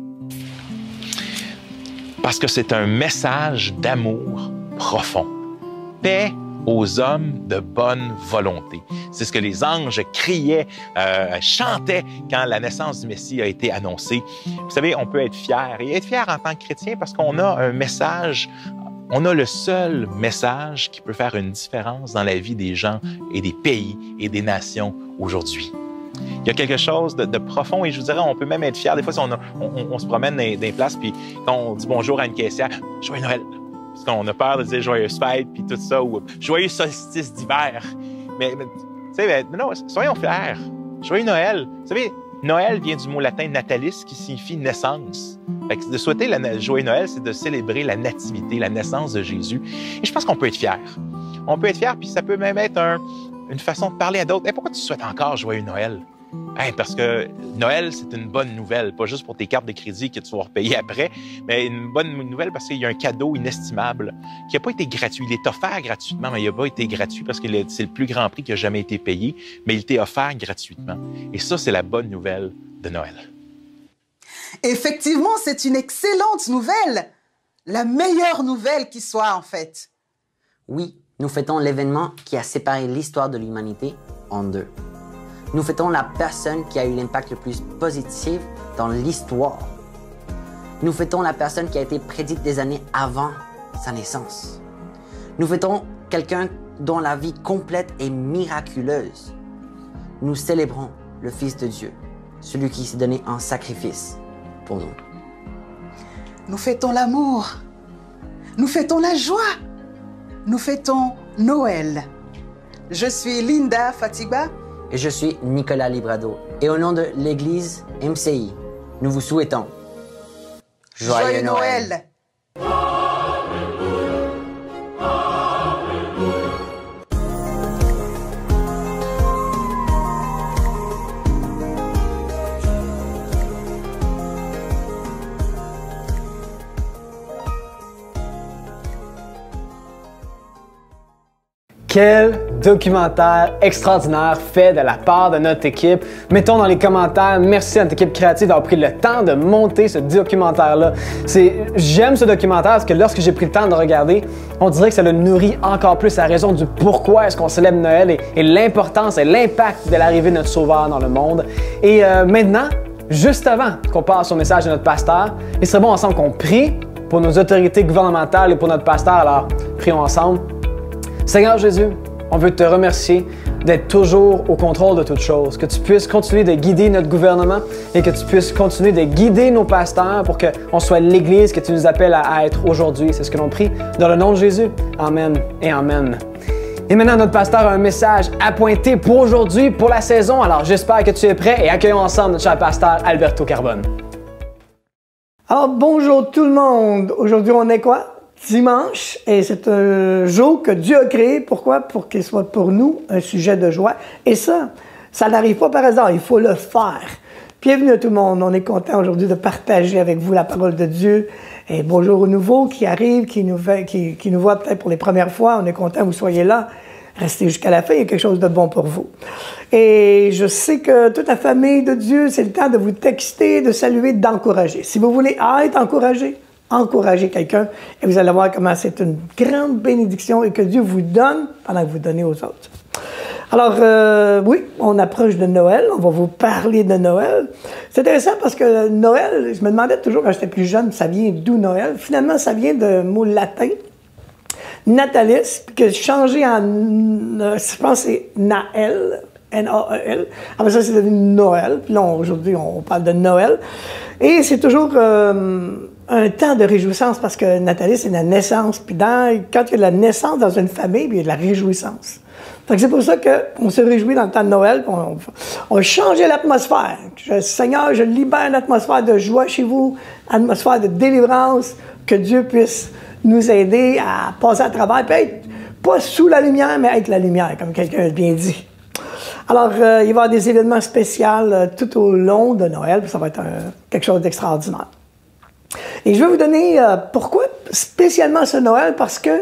Parce que c'est un message d'amour profond. Paix aux hommes de bonne volonté. C'est ce que les anges criaient, chantaient quand la naissance du Messie a été annoncée. Vous savez, on peut être fier, et être fier en tant que chrétien parce qu'on a un message, on a le seul message qui peut faire une différence dans la vie des gens et des pays et des nations aujourd'hui. Il y a quelque chose de profond et je vous dirais, on peut même être fier. Des fois, si on se promène dans des places, puis quand on dit bonjour à une caissière, « Joyeux Noël », parce qu'on a peur de dire « Joyeuse fête », puis tout ça, ou « Joyeux solstice d'hiver ». Mais tu sais, non, soyons fiers. Joyeux Noël. Vous savez, Noël vient du mot latin natalis, qui signifie naissance. Fait que de souhaiter Joyeux Noël, c'est de célébrer la nativité, la naissance de Jésus. Et je pense qu'on peut être fier. On peut être fier, puis ça peut même être une façon de parler à d'autres. Hey, pourquoi tu souhaites encore Joyeux Noël? Hey, parce que Noël, c'est une bonne nouvelle, pas juste pour tes cartes de crédit que tu vas repayer après, mais une bonne nouvelle parce qu'il y a un cadeau inestimable qui n'a pas été gratuit. Il est offert gratuitement, mais il n'a pas été gratuit parce que c'est le plus grand prix qui a jamais été payé, mais il t'est offert gratuitement. Et ça, c'est la bonne nouvelle de Noël. Effectivement, c'est une excellente nouvelle. La meilleure nouvelle qui soit, en fait. Oui, nous fêtons l'événement qui a séparé l'histoire de l'humanité en deux. Nous fêtons la personne qui a eu l'impact le plus positif dans l'histoire. Nous fêtons la personne qui a été prédite des années avant sa naissance. Nous fêtons quelqu'un dont la vie complète est miraculeuse. Nous célébrons le Fils de Dieu, celui qui s'est donné en sacrifice pour nous. Nous fêtons l'amour. Nous fêtons la joie. Nous fêtons Noël. Je suis Linda Fatiba. Et je suis Nicolas Librado. Et au nom de l'Église MCI, nous vous souhaitons Joyeux Noël. Quel documentaire extraordinaire fait de la part de notre équipe. Mettons dans les commentaires, merci à notre équipe créative d'avoir pris le temps de monter ce documentaire-là. J'aime ce documentaire parce que lorsque j'ai pris le temps de regarder, on dirait que ça le nourrit encore plus à raison du pourquoi est-ce qu'on célèbre Noël et l'importance et l'impact de l'arrivée de notre Sauveur dans le monde. Et maintenant, juste avant qu'on passe au message de notre pasteur, il serait bon ensemble qu'on prie pour nos autorités gouvernementales et pour notre pasteur. Alors, prions ensemble. Seigneur Jésus, on veut te remercier d'être toujours au contrôle de toutes choses, que tu puisses continuer de guider notre gouvernement et que tu puisses continuer de guider nos pasteurs pour qu'on soit l'Église que tu nous appelles à être aujourd'hui. C'est ce que l'on prie dans le nom de Jésus. Amen et Amen. Et maintenant, notre pasteur a un message à pointer pour aujourd'hui, pour la saison. Alors, j'espère que tu es prêt et accueillons ensemble notre cher pasteur Alberto Carbone. Alors, bonjour tout le monde. Aujourd'hui, on est quoi? Dimanche, et c'est un jour que Dieu a créé. Pourquoi? Pour qu'il soit pour nous un sujet de joie. Et ça n'arrive pas par hasard, il faut le faire. Bienvenue à tout le monde, on est content aujourd'hui de partager avec vous la parole de Dieu. Et bonjour aux nouveaux qui arrivent, qui nous voient peut-être pour les premières fois. On est content que vous soyez là. Restez jusqu'à la fin, il y a quelque chose de bon pour vous. Et je sais que toute la famille de Dieu, c'est le temps de vous texter, de saluer, d'encourager. Si vous voulez être encouragé, encouragez quelqu'un et vous allez voir comment c'est une grande bénédiction et que Dieu vous donne pendant que vous donnez aux autres. Alors, oui, on approche de Noël, on va vous parler de Noël. C'est intéressant parce que Noël, je me demandais toujours quand j'étais plus jeune, ça vient d'où Noël? Finalement, ça vient d'un mot latin, natalis, que changé en, je pense que c'est Naël, N-A-E-L. Après ça, c'est devenu Noël. Puis là, aujourd'hui, on parle de Noël. Et c'est toujours un temps de réjouissance parce que Natalie, c'est la naissance. Puis quand il y a de la naissance dans une famille, il y a de la réjouissance. C'est pour ça qu'on se réjouit dans le temps de Noël. On change l'atmosphère. Seigneur, je libère une atmosphère de joie chez vous, une atmosphère de délivrance, que Dieu puisse nous aider à passer à travers, puis être pas sous la lumière, mais être la lumière, comme quelqu'un a bien dit. Alors, il va y avoir des événements spéciaux tout au long de Noël, puis ça va être quelque chose d'extraordinaire. Et je vais vous donner pourquoi spécialement ce Noël, parce que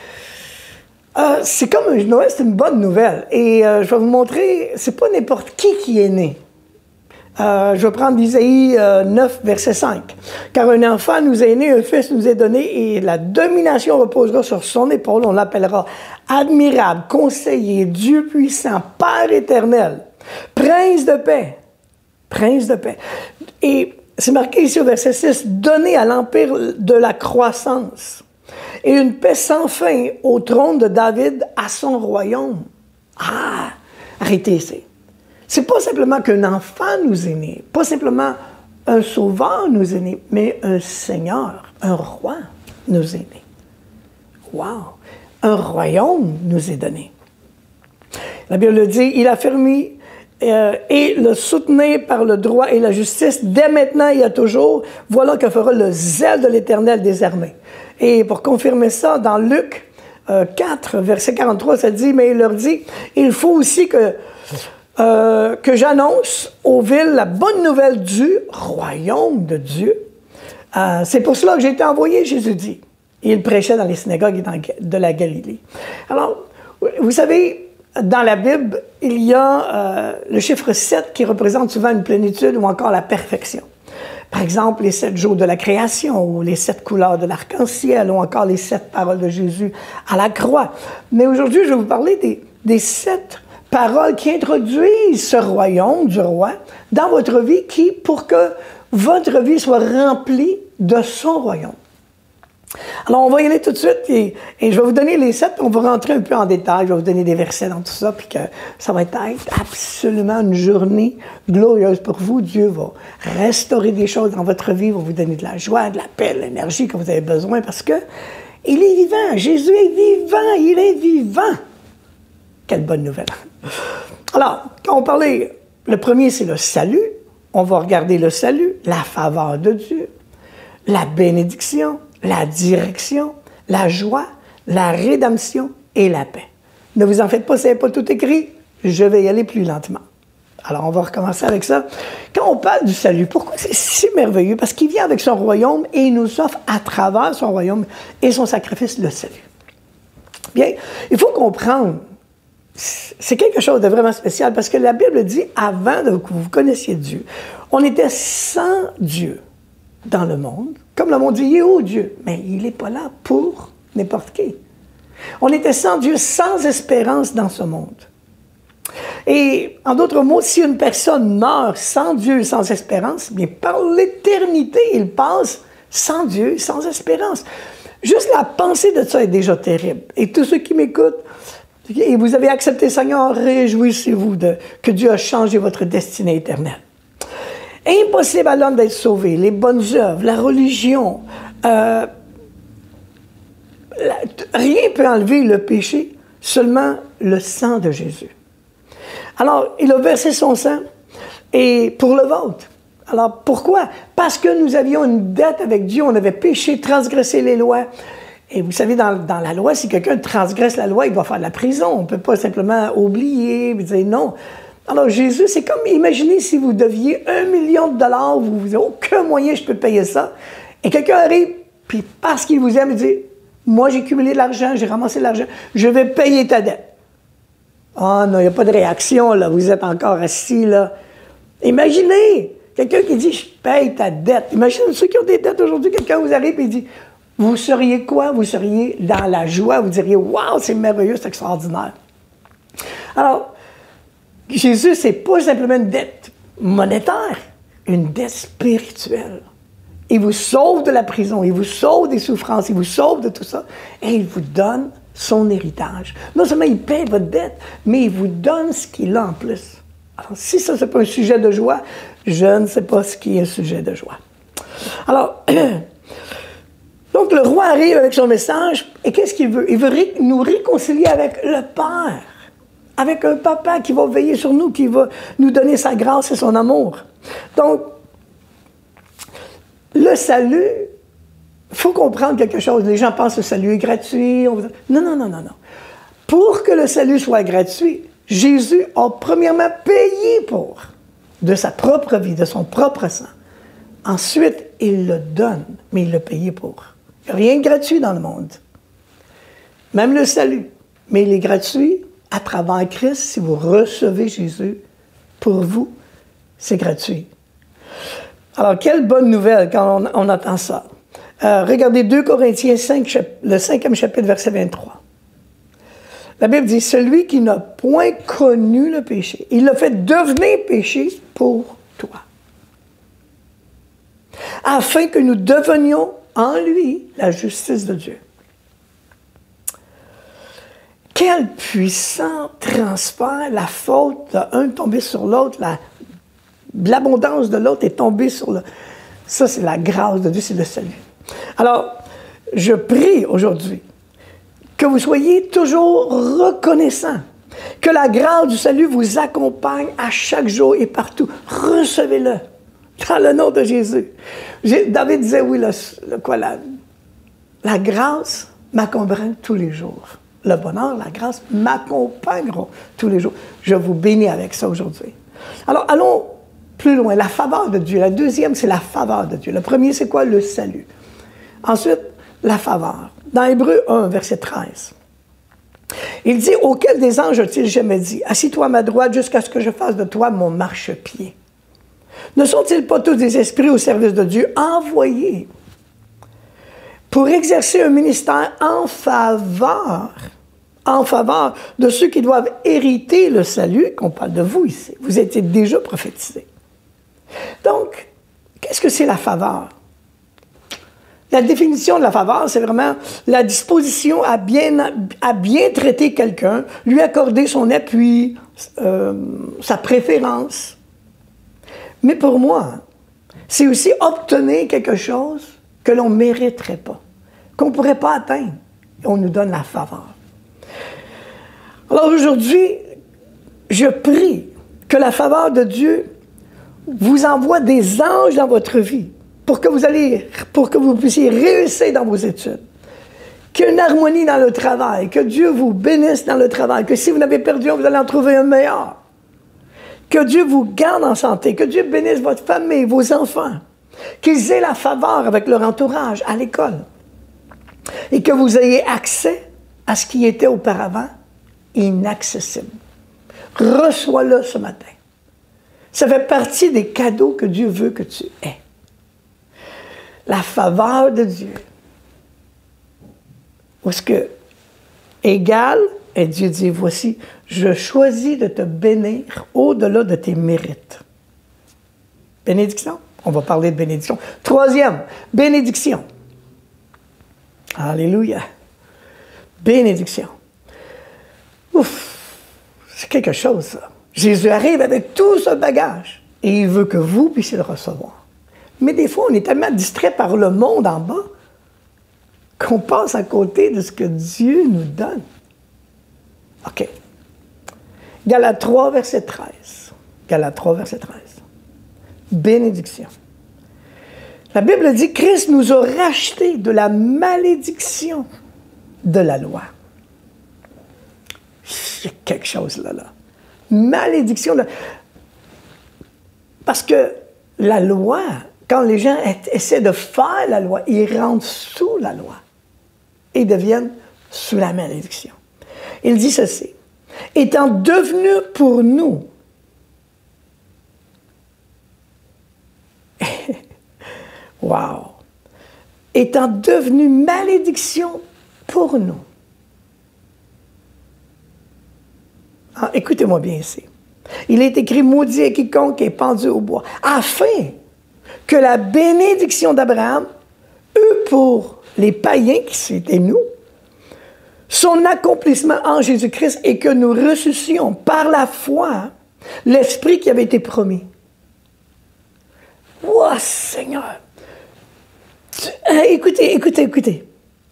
c'est comme Noël, c'est une bonne nouvelle. Et je vais vous montrer, c'est pas n'importe qui est né. Je vais prendre Isaïe 9, verset 5. « Car un enfant nous est né, un fils nous est donné, et la domination reposera sur son épaule. On l'appellera admirable, conseiller, Dieu puissant, Père éternel, prince de paix. » Prince de paix. Et c'est marqué ici au verset 6, « Donné à l'empire de la croissance, et une paix sans fin au trône de David à son royaume. » Ah! Arrêtez ici. C'est pas simplement qu'un enfant nous est né, pas simplement un sauveur nous est né, mais un Seigneur, un roi nous est né. Wow! Un royaume nous est donné. La Bible le dit, il a fermé et le soutenir par le droit et la justice, dès maintenant et à toujours, voilà que fera le zèle de l'Éternel des armées. Et pour confirmer ça, dans Luc 4, verset 43, ça dit, mais il leur dit, il faut aussi que j'annonce aux villes la bonne nouvelle du royaume de Dieu. C'est pour cela que j'ai été envoyé, Jésus dit. Et il prêchait dans les synagogues de la Galilée. Alors, vous savez, dans la Bible, il y a le chiffre 7 qui représente souvent une plénitude ou encore la perfection. Par exemple, les 7 jours de la création, ou les 7 couleurs de l'arc-en-ciel, ou encore les 7 paroles de Jésus à la croix. Mais aujourd'hui, je vais vous parler des 7 paroles qui introduisent ce royaume du roi dans votre vie, pour que votre vie soit remplie de son royaume. Alors, on va y aller tout de suite et je vais vous donner les 7, puis on va rentrer un peu en détail. Je vais vous donner des versets dans tout ça, puis que ça va être absolument une journée glorieuse pour vous. Dieu va restaurer des choses dans votre vie, va vous donner de la joie, de la paix, de l'énergie que vous avez besoin parce que il est vivant. Jésus est vivant. Il est vivant. Quelle bonne nouvelle. Alors, quand on parlait, le premier, c'est le salut. On va regarder le salut, la faveur de Dieu, la bénédiction, la direction, la joie, la rédemption et la paix. Ne vous en faites pas, ce n'est pas tout écrit. Je vais y aller plus lentement. Alors, on va recommencer avec ça. Quand on parle du salut, pourquoi c'est si merveilleux? Parce qu'il vient avec son royaume et il nous offre à travers son royaume et son sacrifice le salut. Bien, il faut comprendre, c'est quelque chose de vraiment spécial parce que la Bible dit, avant que vous connaissiez Dieu, on était sans Dieu dans le monde. Comme le monde dit, il est où Dieu? Mais il n'est pas là pour n'importe qui. On était sans Dieu, sans espérance dans ce monde. Et en d'autres mots, si une personne meurt sans Dieu, sans espérance, bien par l'éternité, il passe sans Dieu, sans espérance. Juste la pensée de ça est déjà terrible. Et tous ceux qui m'écoutent, et vous avez accepté le Seigneur, réjouissez-vous que Dieu a changé votre destinée éternelle. Impossible à l'homme d'être sauvé. Les bonnes œuvres, la religion, rien ne peut enlever le péché, seulement le sang de Jésus. Alors, il a versé son sang et pour le vôtre. Alors, pourquoi? Parce que nous avions une dette avec Dieu, on avait péché, transgressé les lois. Et vous savez, dans la loi, si quelqu'un transgresse la loi, il doit faire de la prison. On ne peut pas simplement oublier et dire non. Alors, Jésus, c'est comme, imaginez si vous deviez $1 million, vous vous dites, aucun moyen je peux payer ça. Et quelqu'un arrive, puis parce qu'il vous aime, il dit, moi j'ai cumulé de l'argent, j'ai ramassé de l'argent, je vais payer ta dette. Ah non, il n'y a pas de réaction, là, vous êtes encore assis, là. Imaginez, quelqu'un qui dit, je paye ta dette. Imaginez ceux qui ont des dettes aujourd'hui, quelqu'un vous arrive et il dit, vous seriez quoi? Vous seriez dans la joie, vous diriez, waouh, c'est merveilleux, c'est extraordinaire. Alors, Jésus, c'est pas simplement une dette monétaire, une dette spirituelle. Il vous sauve de la prison, il vous sauve des souffrances, il vous sauve de tout ça, et il vous donne son héritage. Non seulement il paie votre dette, mais il vous donne ce qu'il a en plus. Alors, si ça, c'est pas un sujet de joie, je ne sais pas ce qui est un sujet de joie. Alors, donc le roi arrive avec son message, et qu'est-ce qu'il veut? Il veut nous réconcilier avec le Père. Avec un papa qui va veiller sur nous, qui va nous donner sa grâce et son amour. Donc, le salut, il faut comprendre quelque chose. Les gens pensent que le salut est gratuit. Non, non, non, non, non. Pour que le salut soit gratuit, Jésus a premièrement payé pour, de sa propre vie, de son propre sang. Ensuite, il le donne, mais il l'a payé pour. Il n'y a rien de gratuit dans le monde. Même le salut. Mais il est gratuit à travers Christ, si vous recevez Jésus, pour vous, c'est gratuit. Alors, quelle bonne nouvelle quand on entend ça. Regardez 2 Corinthiens 5, le 5e chapitre, verset 23. La Bible dit, « Celui qui n'a point connu le péché, il l'a fait devenir péché pour toi. Afin que nous devenions en lui la justice de Dieu. » Quel puissant transfert, la faute d'un tombé sur l'autre, l'abondance de l'autre est tombée sur le... Ça, c'est la grâce de Dieu, c'est le salut. Alors, je prie aujourd'hui que vous soyez toujours reconnaissants, que la grâce du salut vous accompagne à chaque jour et partout. Recevez-le dans le nom de Jésus. David disait, oui, la grâce m'accompagne tous les jours. Le bonheur, la grâce m'accompagneront tous les jours. Je vous bénis avec ça aujourd'hui. Alors, allons plus loin. La faveur de Dieu. La deuxième, c'est la faveur de Dieu. Le premier, c'est quoi? Le salut. Ensuite, la faveur. Dans Hébreux 1, verset 13, il dit, « Auquel des anges a-t-il jamais dit, assis-toi à ma droite jusqu'à ce que je fasse de toi mon marchepied. Ne sont-ils pas tous des esprits au service de Dieu envoyés pour exercer un ministère en faveur de ceux qui doivent hériter le salut, qu'on parle de vous ici. Vous étiez déjà prophétisés. » Donc, qu'est-ce que c'est la faveur? La définition de la faveur, c'est vraiment la disposition à bien traiter quelqu'un, lui accorder son appui, sa préférence. Mais pour moi, c'est aussi obtenir quelque chose que l'on ne mériterait pas, qu'on ne pourrait pas atteindre. Et on nous donne la faveur. Alors aujourd'hui, je prie que la faveur de Dieu vous envoie des anges dans votre vie pour que vous puissiez réussir dans vos études. Qu'il y ait une harmonie dans le travail, que Dieu vous bénisse dans le travail, que si vous n'avez perdu un, vous allez en trouver un meilleur. Que Dieu vous garde en santé, que Dieu bénisse votre famille, vos enfants, qu'ils aient la faveur avec leur entourage à l'école et que vous ayez accès à ce qui était auparavant inaccessible. Reçois-le ce matin. Ça fait partie des cadeaux que Dieu veut que tu aies. La faveur de Dieu. Parce que, égal, et Dieu dit, voici, je choisis de te bénir au-delà de tes mérites. Bénédiction. On va parler de bénédiction. Troisième, bénédiction. Alléluia. Bénédiction. Ouf, c'est quelque chose, ça. Jésus arrive avec tout ce bagage et il veut que vous puissiez le recevoir. Mais des fois, on est tellement distrait par le monde en bas qu'on passe à côté de ce que Dieu nous donne. OK. Galates 3, verset 13. Galates 3, verset 13. Bénédiction. La Bible dit, Christ nous a rachetés de la malédiction de la loi. Il y a quelque chose là. Malédiction. Parce que la loi, quand les gens essaient de faire la loi, ils rentrent sous la loi et deviennent sous la malédiction. Il dit ceci, étant devenu pour nous wow, étant devenu malédiction pour nous. Ah, écoutez-moi bien ici. Il est écrit, maudit est quiconque est pendu au bois, afin que la bénédiction d'Abraham eût pour les païens, qui c'était nous, son accomplissement en Jésus-Christ et que nous ressuscions par la foi l'Esprit qui avait été promis. Oh, Seigneur! Écoutez.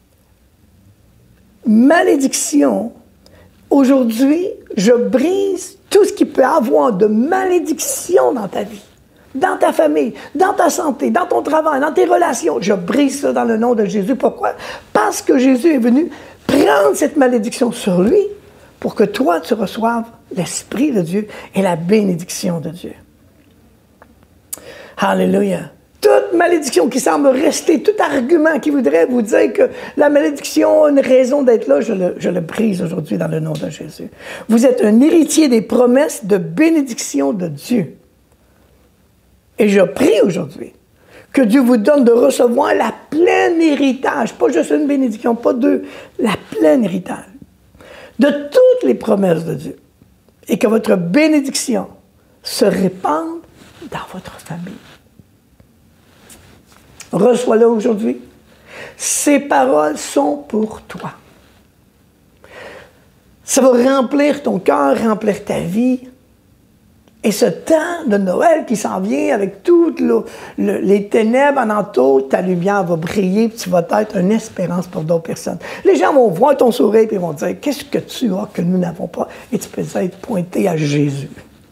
Malédiction. Aujourd'hui, je brise tout ce qui peut avoir de malédiction dans ta vie, dans ta famille, dans ta santé, dans ton travail, dans tes relations. Je brise ça dans le nom de Jésus. Pourquoi? Parce que Jésus est venu prendre cette malédiction sur lui pour que toi, tu reçoives l'Esprit de Dieu et la bénédiction de Dieu. Alléluia. Toute malédiction qui semble rester, tout argument qui voudrait vous dire que la malédiction a une raison d'être là, je le brise aujourd'hui dans le nom de Jésus. Vous êtes un héritier des promesses de bénédiction de Dieu. Et je prie aujourd'hui que Dieu vous donne de recevoir la pleine héritage, pas juste une bénédiction, pas deux, la pleine héritage de toutes les promesses de Dieu. Et que votre bénédiction se répande dans votre famille. Reçois-le aujourd'hui. Ces paroles sont pour toi. Ça va remplir ton cœur, remplir ta vie. Et ce temps de Noël qui s'en vient avec toutes les ténèbres en entour, ta lumière va briller et tu vas être une espérance pour d'autres personnes. Les gens vont voir ton sourire et ils vont dire, qu'est-ce que tu as que nous n'avons pas? Et tu peux être pointé à Jésus.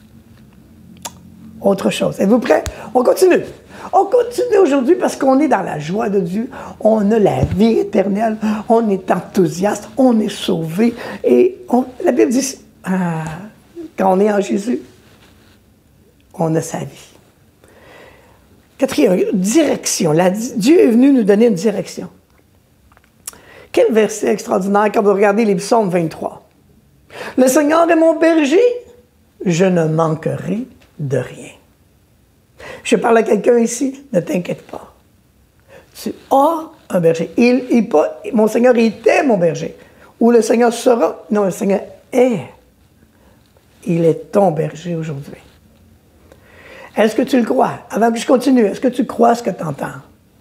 Autre chose. Êtes-vous prêts? On continue. On continue aujourd'hui parce qu'on est dans la joie de Dieu. On a la vie éternelle. On est enthousiaste. On est sauvé. Et la Bible dit, quand on est en Jésus, on a sa vie. Quatrième, direction. Dieu est venu nous donner une direction. Quel verset extraordinaire quand vous regardez les psaumes 23. Le Seigneur est mon berger, je ne manquerai de rien. Je parle à quelqu'un ici, ne t'inquiète pas. Tu as un berger. Mon Seigneur était mon berger. Ou le Seigneur sera. Non, le Seigneur est. Il est ton berger aujourd'hui. Est-ce que tu le crois? Avant que je continue, est-ce que tu crois ce que tu entends?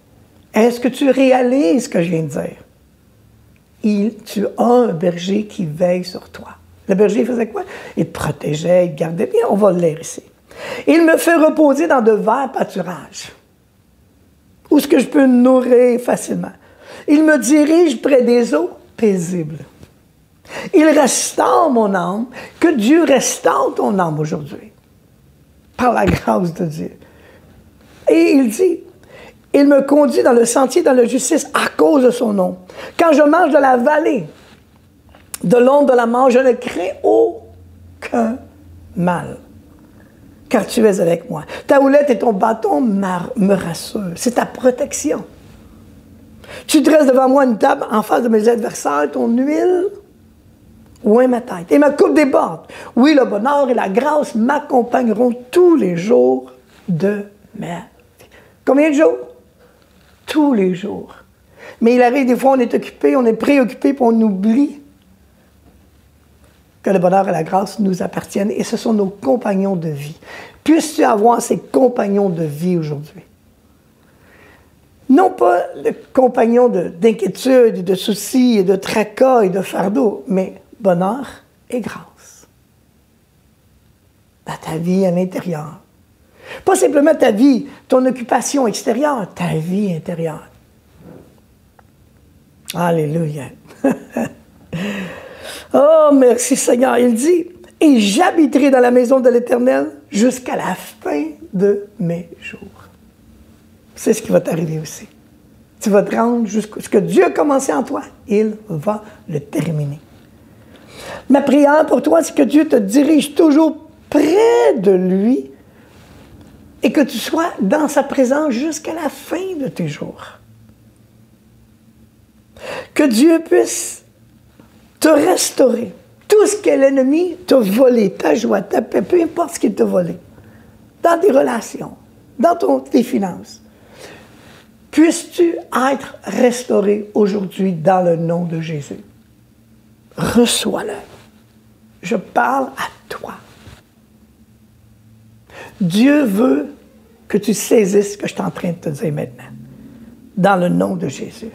Est-ce que tu réalises ce que je viens de dire? Tu as un berger qui veille sur toi. Le berger faisait quoi? Il te protégeait, il te gardait bien. On va le lire ici. Il me fait reposer dans de verts pâturages, où ce que je peux me nourrir facilement. Il me dirige près des eaux paisibles. Il restaure mon âme. Que Dieu restaure ton âme aujourd'hui, par la grâce de Dieu. Et il dit, il me conduit dans le sentier, dans la justice, à cause de son nom. Quand je marche dans la vallée de l'ombre de la mort, je ne crains aucun mal, car tu es avec moi. Ta houlette et ton bâton me rassurent. C'est ta protection. Tu dresses devant moi une table en face de mes adversaires, ton huile oint ma tête et ma coupe déborde. Oui, le bonheur et la grâce m'accompagneront tous les jours de ma vie. Combien de jours? Tous les jours. Mais il arrive des fois, on est occupé, on est préoccupé, puis on oublie que le bonheur et la grâce nous appartiennent et ce sont nos compagnons de vie. Puisses-tu avoir ces compagnons de vie aujourd'hui? Non pas le compagnon d'inquiétude, de soucis, et de tracas et de fardeaux, mais bonheur et grâce. Dans ta vie à l'intérieur. Pas simplement ta vie, ton occupation extérieure, ta vie intérieure. Alléluia. Oh, merci Seigneur. Il dit, et j'habiterai dans la maison de l'Éternel jusqu'à la fin de mes jours. C'est ce qui va t'arriver aussi. Tu vas te rendre jusqu'à ce que Dieu a commencé en toi. Il va le terminer. Ma prière pour toi, c'est que Dieu te dirige toujours près de lui et que tu sois dans sa présence jusqu'à la fin de tes jours. Que Dieu puisse te restaurer. Tout ce que l'ennemi t'a volé, ta joie, ta paix, peu importe ce qu'il t'a volé, dans tes relations, dans tes finances, puisses-tu être restauré aujourd'hui dans le nom de Jésus. Reçois-le. Je parle à toi. Dieu veut que tu saisisses ce que je suis en train de te dire maintenant. Dans le nom de Jésus.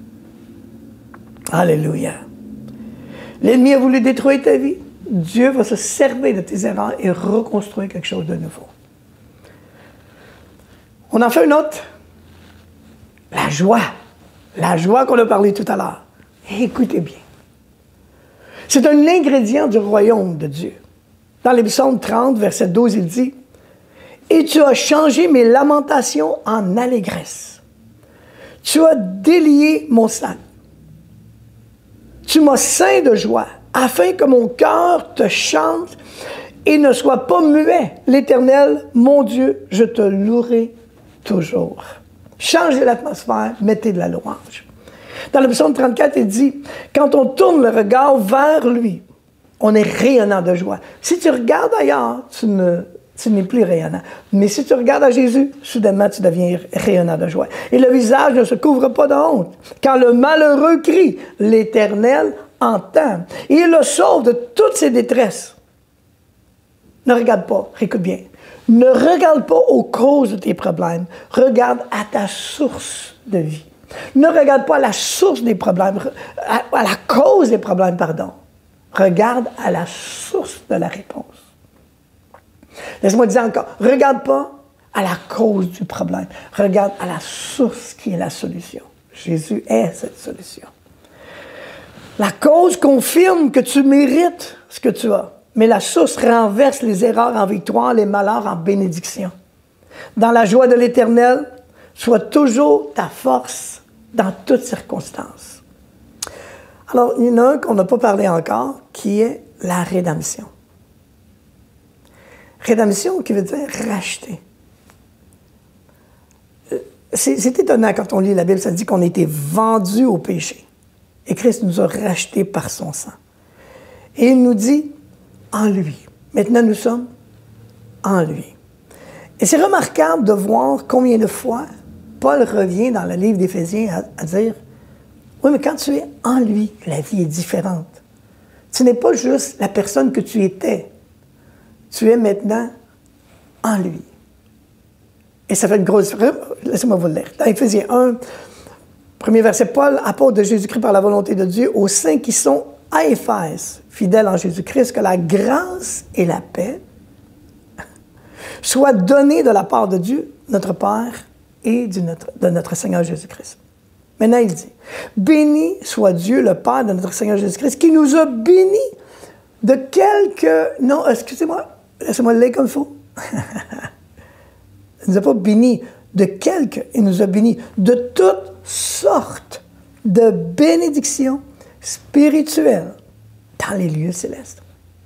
Alléluia. L'ennemi a voulu détruire ta vie. Dieu va se servir de tes erreurs et reconstruire quelque chose de nouveau. On en fait une autre. La joie. La joie qu'on a parlé tout à l'heure. Écoutez bien. C'est un ingrédient du royaume de Dieu. Dans les psaumes 30, verset 12, il dit, « Et tu as changé mes lamentations en allégresse. Tu as délié mon sang. Tu m'as ceint de joie, afin que mon cœur te chante et ne soit pas muet. L'Éternel, mon Dieu, je te louerai toujours. » Changez l'atmosphère, mettez de la louange. Dans le psaume 34, il dit, « Quand on tourne le regard vers lui, on est rayonnant de joie. » Si tu regardes ailleurs, tu n'es plus rayonnant. Mais si tu regardes à Jésus, soudainement, tu deviens rayonnant de joie. Et le visage ne se couvre pas de honte. Quand le malheureux crie, l'Éternel entend. Et il le sauve de toutes ses détresses. Ne regarde pas, écoute bien. Ne regarde pas aux causes de tes problèmes. Regarde à ta source de vie. Ne regarde pas à la source des problèmes, à la cause des problèmes, pardon. Regarde à la source de la réponse. Laisse-moi dire encore, regarde pas à la cause du problème. Regarde à la source qui est la solution. Jésus est cette solution. La cause confirme que tu mérites ce que tu as. Mais la source renverse les erreurs en victoire, les malheurs en bénédiction. Dans la joie de l'Éternel, sois toujours ta force dans toutes circonstances. Alors, il y en a un qu'on n'a pas parlé encore, qui est la rédemption. Rédemption qui veut dire racheter. C'est étonnant quand on lit la Bible, ça dit qu'on a été vendus au péché. Et Christ nous a rachetés par son sang. Et il nous dit, en lui. Maintenant, nous sommes en lui. Et c'est remarquable de voir combien de fois Paul revient dans le livre d'Éphésiens à dire, oui, mais quand tu es en lui, la vie est différente. Tu n'es pas juste la personne que tu étais. Tu es maintenant en lui. Et ça fait une grosse différence. Laissez-moi vous le lire. Dans Éphésiens 1, premier verset, Paul, apôtre de Jésus-Christ par la volonté de Dieu, aux saints qui sont à Éphèse, fidèles en Jésus-Christ, que la grâce et la paix soient données de la part de Dieu, notre Père, et de notre Seigneur Jésus-Christ. Maintenant, il dit, béni soit Dieu, le Père de notre Seigneur Jésus-Christ, qui nous a bénis de quelques... Non, excusez-moi, laissez-moi le lire comme il faut. Il ne nous a pas bénis de quelques, il nous a bénis de toutes sortes de bénédictions spirituelles dans les lieux célestes.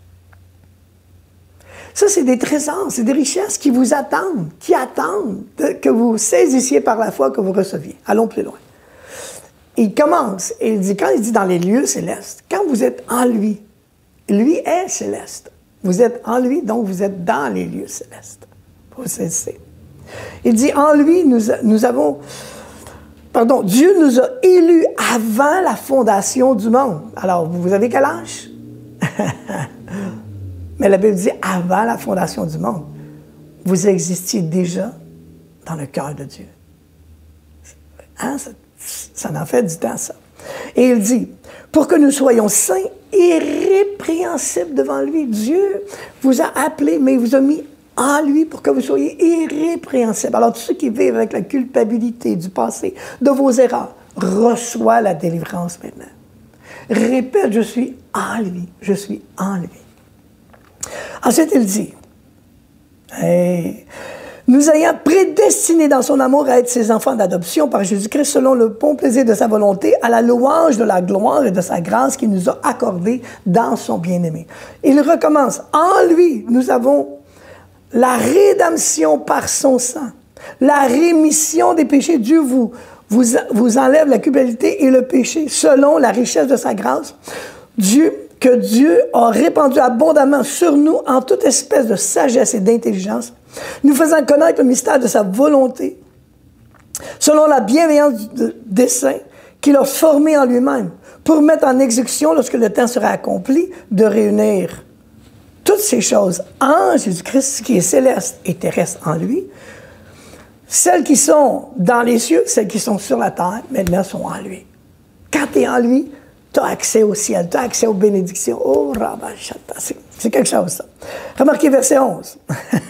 Ça, c'est des trésors, c'est des richesses qui vous attendent, que vous saisissiez par la foi que vous receviez. Allons plus loin. Il commence, et il dit, quand il dit dans les lieux célestes, quand vous êtes en lui, lui est céleste. Vous êtes en lui, donc vous êtes dans les lieux célestes. Vous saisissez. Il dit, en lui, nous avons... Pardon, Dieu nous a élus avant la fondation du monde. Alors, vous avez quel âge? Mais la Bible dit, avant la fondation du monde, vous existiez déjà dans le cœur de Dieu. Hein? Ça en fait du temps, ça. Et il dit, pour que nous soyons saints, irrépréhensibles devant lui. Dieu vous a appelé, mais il vous a mis en lui pour que vous soyez irrépréhensibles. Alors, tous ceux qui vivent avec la culpabilité du passé, de vos erreurs, reçoivent la délivrance maintenant. Répète, je suis en lui, je suis en lui. Ensuite, il dit, hey, nous ayant prédestinés dans son amour à être ses enfants d'adoption par Jésus-Christ selon le bon plaisir de sa volonté, à la louange de la gloire et de sa grâce qu'il nous a accordée dans son bien-aimé. Il recommence, en lui, nous avons la rédemption par son sang, la rémission des péchés. Dieu vous enlève la culpabilité et le péché selon la richesse de sa grâce. Que Dieu a répandu abondamment sur nous en toute espèce de sagesse et d'intelligence, nous faisant connaître le mystère de sa volonté, selon la bienveillance du dessein qu'il a formé en lui-même, pour mettre en exécution, lorsque le temps sera accompli, de réunir toutes ces choses en Jésus-Christ, qui est céleste et terrestre en lui. Celles qui sont dans les cieux, celles qui sont sur la terre, maintenant sont en lui. Quand tu es en lui, tu as accès au ciel, tu as accès aux bénédictions. Oh, Rabachata, c'est quelque chose, ça. Remarquez verset 11.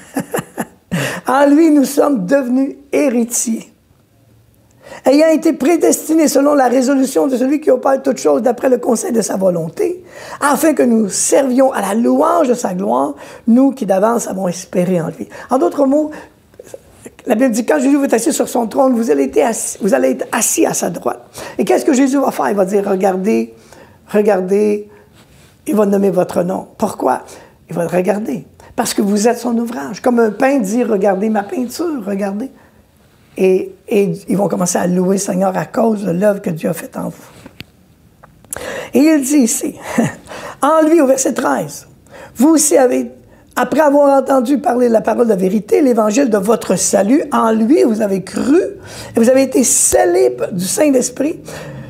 En lui, nous sommes devenus héritiers, ayant été prédestinés selon la résolution de celui qui opère toutes choses d'après le conseil de sa volonté, afin que nous servions à la louange de sa gloire, nous qui d'avance avons espéré en lui. En d'autres mots, la Bible dit, quand Jésus va être assis sur son trône, vous allez être assis à sa droite. Et qu'est-ce que Jésus va faire? Il va dire, regardez, regardez, il va nommer votre nom. Pourquoi? Il va le regarder. Parce que vous êtes son ouvrage. Comme un peintre dit, regardez ma peinture, regardez. Et ils vont commencer à louer le Seigneur à cause de l'œuvre que Dieu a faite en vous. Et il dit ici, en lui, au verset 13, vous aussi avez, après avoir entendu parler de la parole de vérité, l'évangile de votre salut, en lui, vous avez cru, et vous avez été scellés du Saint-Esprit,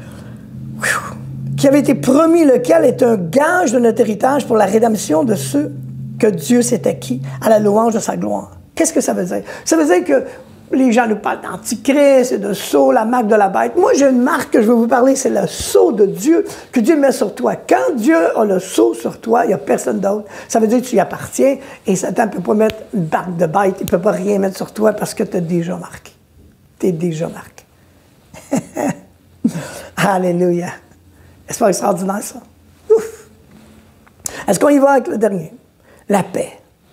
qui avait été promis, lequel est un gage de notre héritage pour la rédemption de ceux que Dieu s'est acquis à la louange de sa gloire. Qu'est-ce que ça veut dire? Ça veut dire que les gens nous parlent d'antichrist et de sceau, la marque de la bête. Moi, j'ai une marque que je veux vous parler, c'est le sceau de Dieu que Dieu met sur toi. Quand Dieu a le sceau sur toi, il n'y a personne d'autre. Ça veut dire que tu y appartiens et Satan ne peut pas mettre une marque de bête, il ne peut pas rien mettre sur toi parce que tu es déjà marqué. Tu es déjà marqué. Alléluia. Est-ce pas extraordinaire, ça? Ouf! Est-ce qu'on y va avec le dernier? La paix.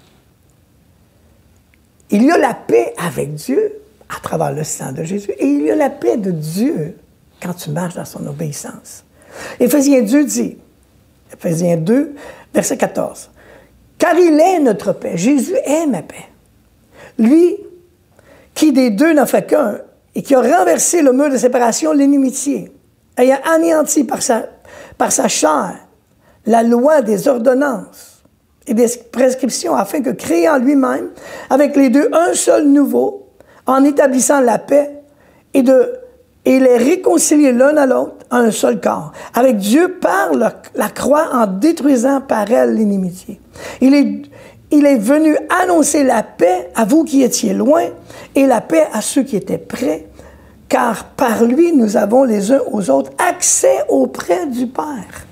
Il y a la paix avec Dieu à travers le sang de Jésus et il y a la paix de Dieu quand tu marches dans son obéissance. Éphésiens 2 dit, Éphésiens 2, verset 14, « Car il est notre paix, Jésus est ma paix. Lui qui des deux n'a fait qu'un et qui a renversé le mur de séparation, l'inimitié, ayant anéanti par sa chair la loi des ordonnances, et des prescriptions, afin que, créant lui-même, avec les deux, un seul nouveau, en établissant la paix, et les réconcilier l'un à l'autre à un seul corps, avec Dieu par la croix, en détruisant par elle l'inimitié. Il est venu annoncer la paix à vous qui étiez loin et la paix à ceux qui étaient près, car par lui, nous avons les uns aux autres accès auprès du Père.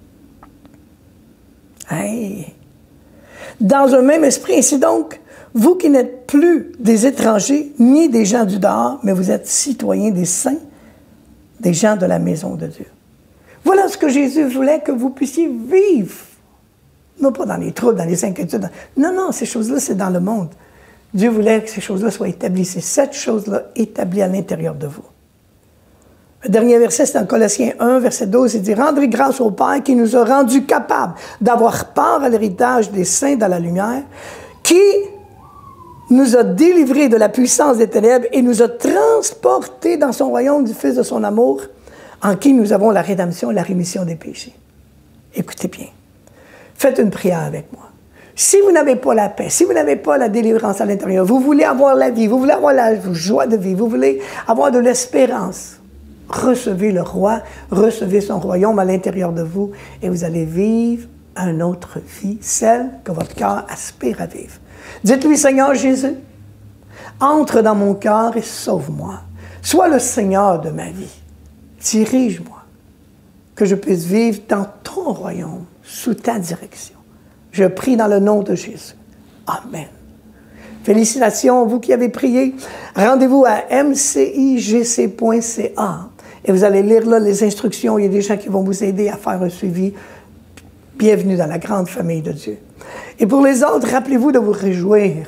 Hey. Dans un même esprit, ainsi donc, vous qui n'êtes plus des étrangers ni des gens du dehors, mais vous êtes citoyens des saints, des gens de la maison de Dieu. Voilà ce que Jésus voulait que vous puissiez vivre. Non pas dans les troubles, dans les inquiétudes. Non, non, ces choses-là, c'est dans le monde. Dieu voulait que ces choses-là soient établies. C'est cette chose-là établie à l'intérieur de vous. Le dernier verset, c'est dans Colossiens 1, verset 12, il dit « Rendrez grâce au Père qui nous a rendus capables d'avoir part à l'héritage des saints dans la lumière, qui nous a délivrés de la puissance des ténèbres et nous a transportés dans son royaume du Fils de son amour, en qui nous avons la rédemption et la rémission des péchés. » Écoutez bien. Faites une prière avec moi. Si vous n'avez pas la paix, si vous n'avez pas la délivrance à l'intérieur, vous voulez avoir la vie, vous voulez avoir la joie de vivre, vous voulez avoir de l'espérance, recevez le roi, recevez son royaume à l'intérieur de vous et vous allez vivre une autre vie, celle que votre cœur aspire à vivre. Dites-lui, Seigneur Jésus, entre dans mon cœur et sauve-moi. Sois le Seigneur de ma vie. Dirige-moi, que je puisse vivre dans ton royaume, sous ta direction. Je prie dans le nom de Jésus. Amen. Félicitations, vous qui avez prié. Rendez-vous à mcigc.ca et vous allez lire là les instructions. Il y a des gens qui vont vous aider à faire un suivi. Bienvenue dans la grande famille de Dieu. Et pour les autres, rappelez-vous de vous réjouir.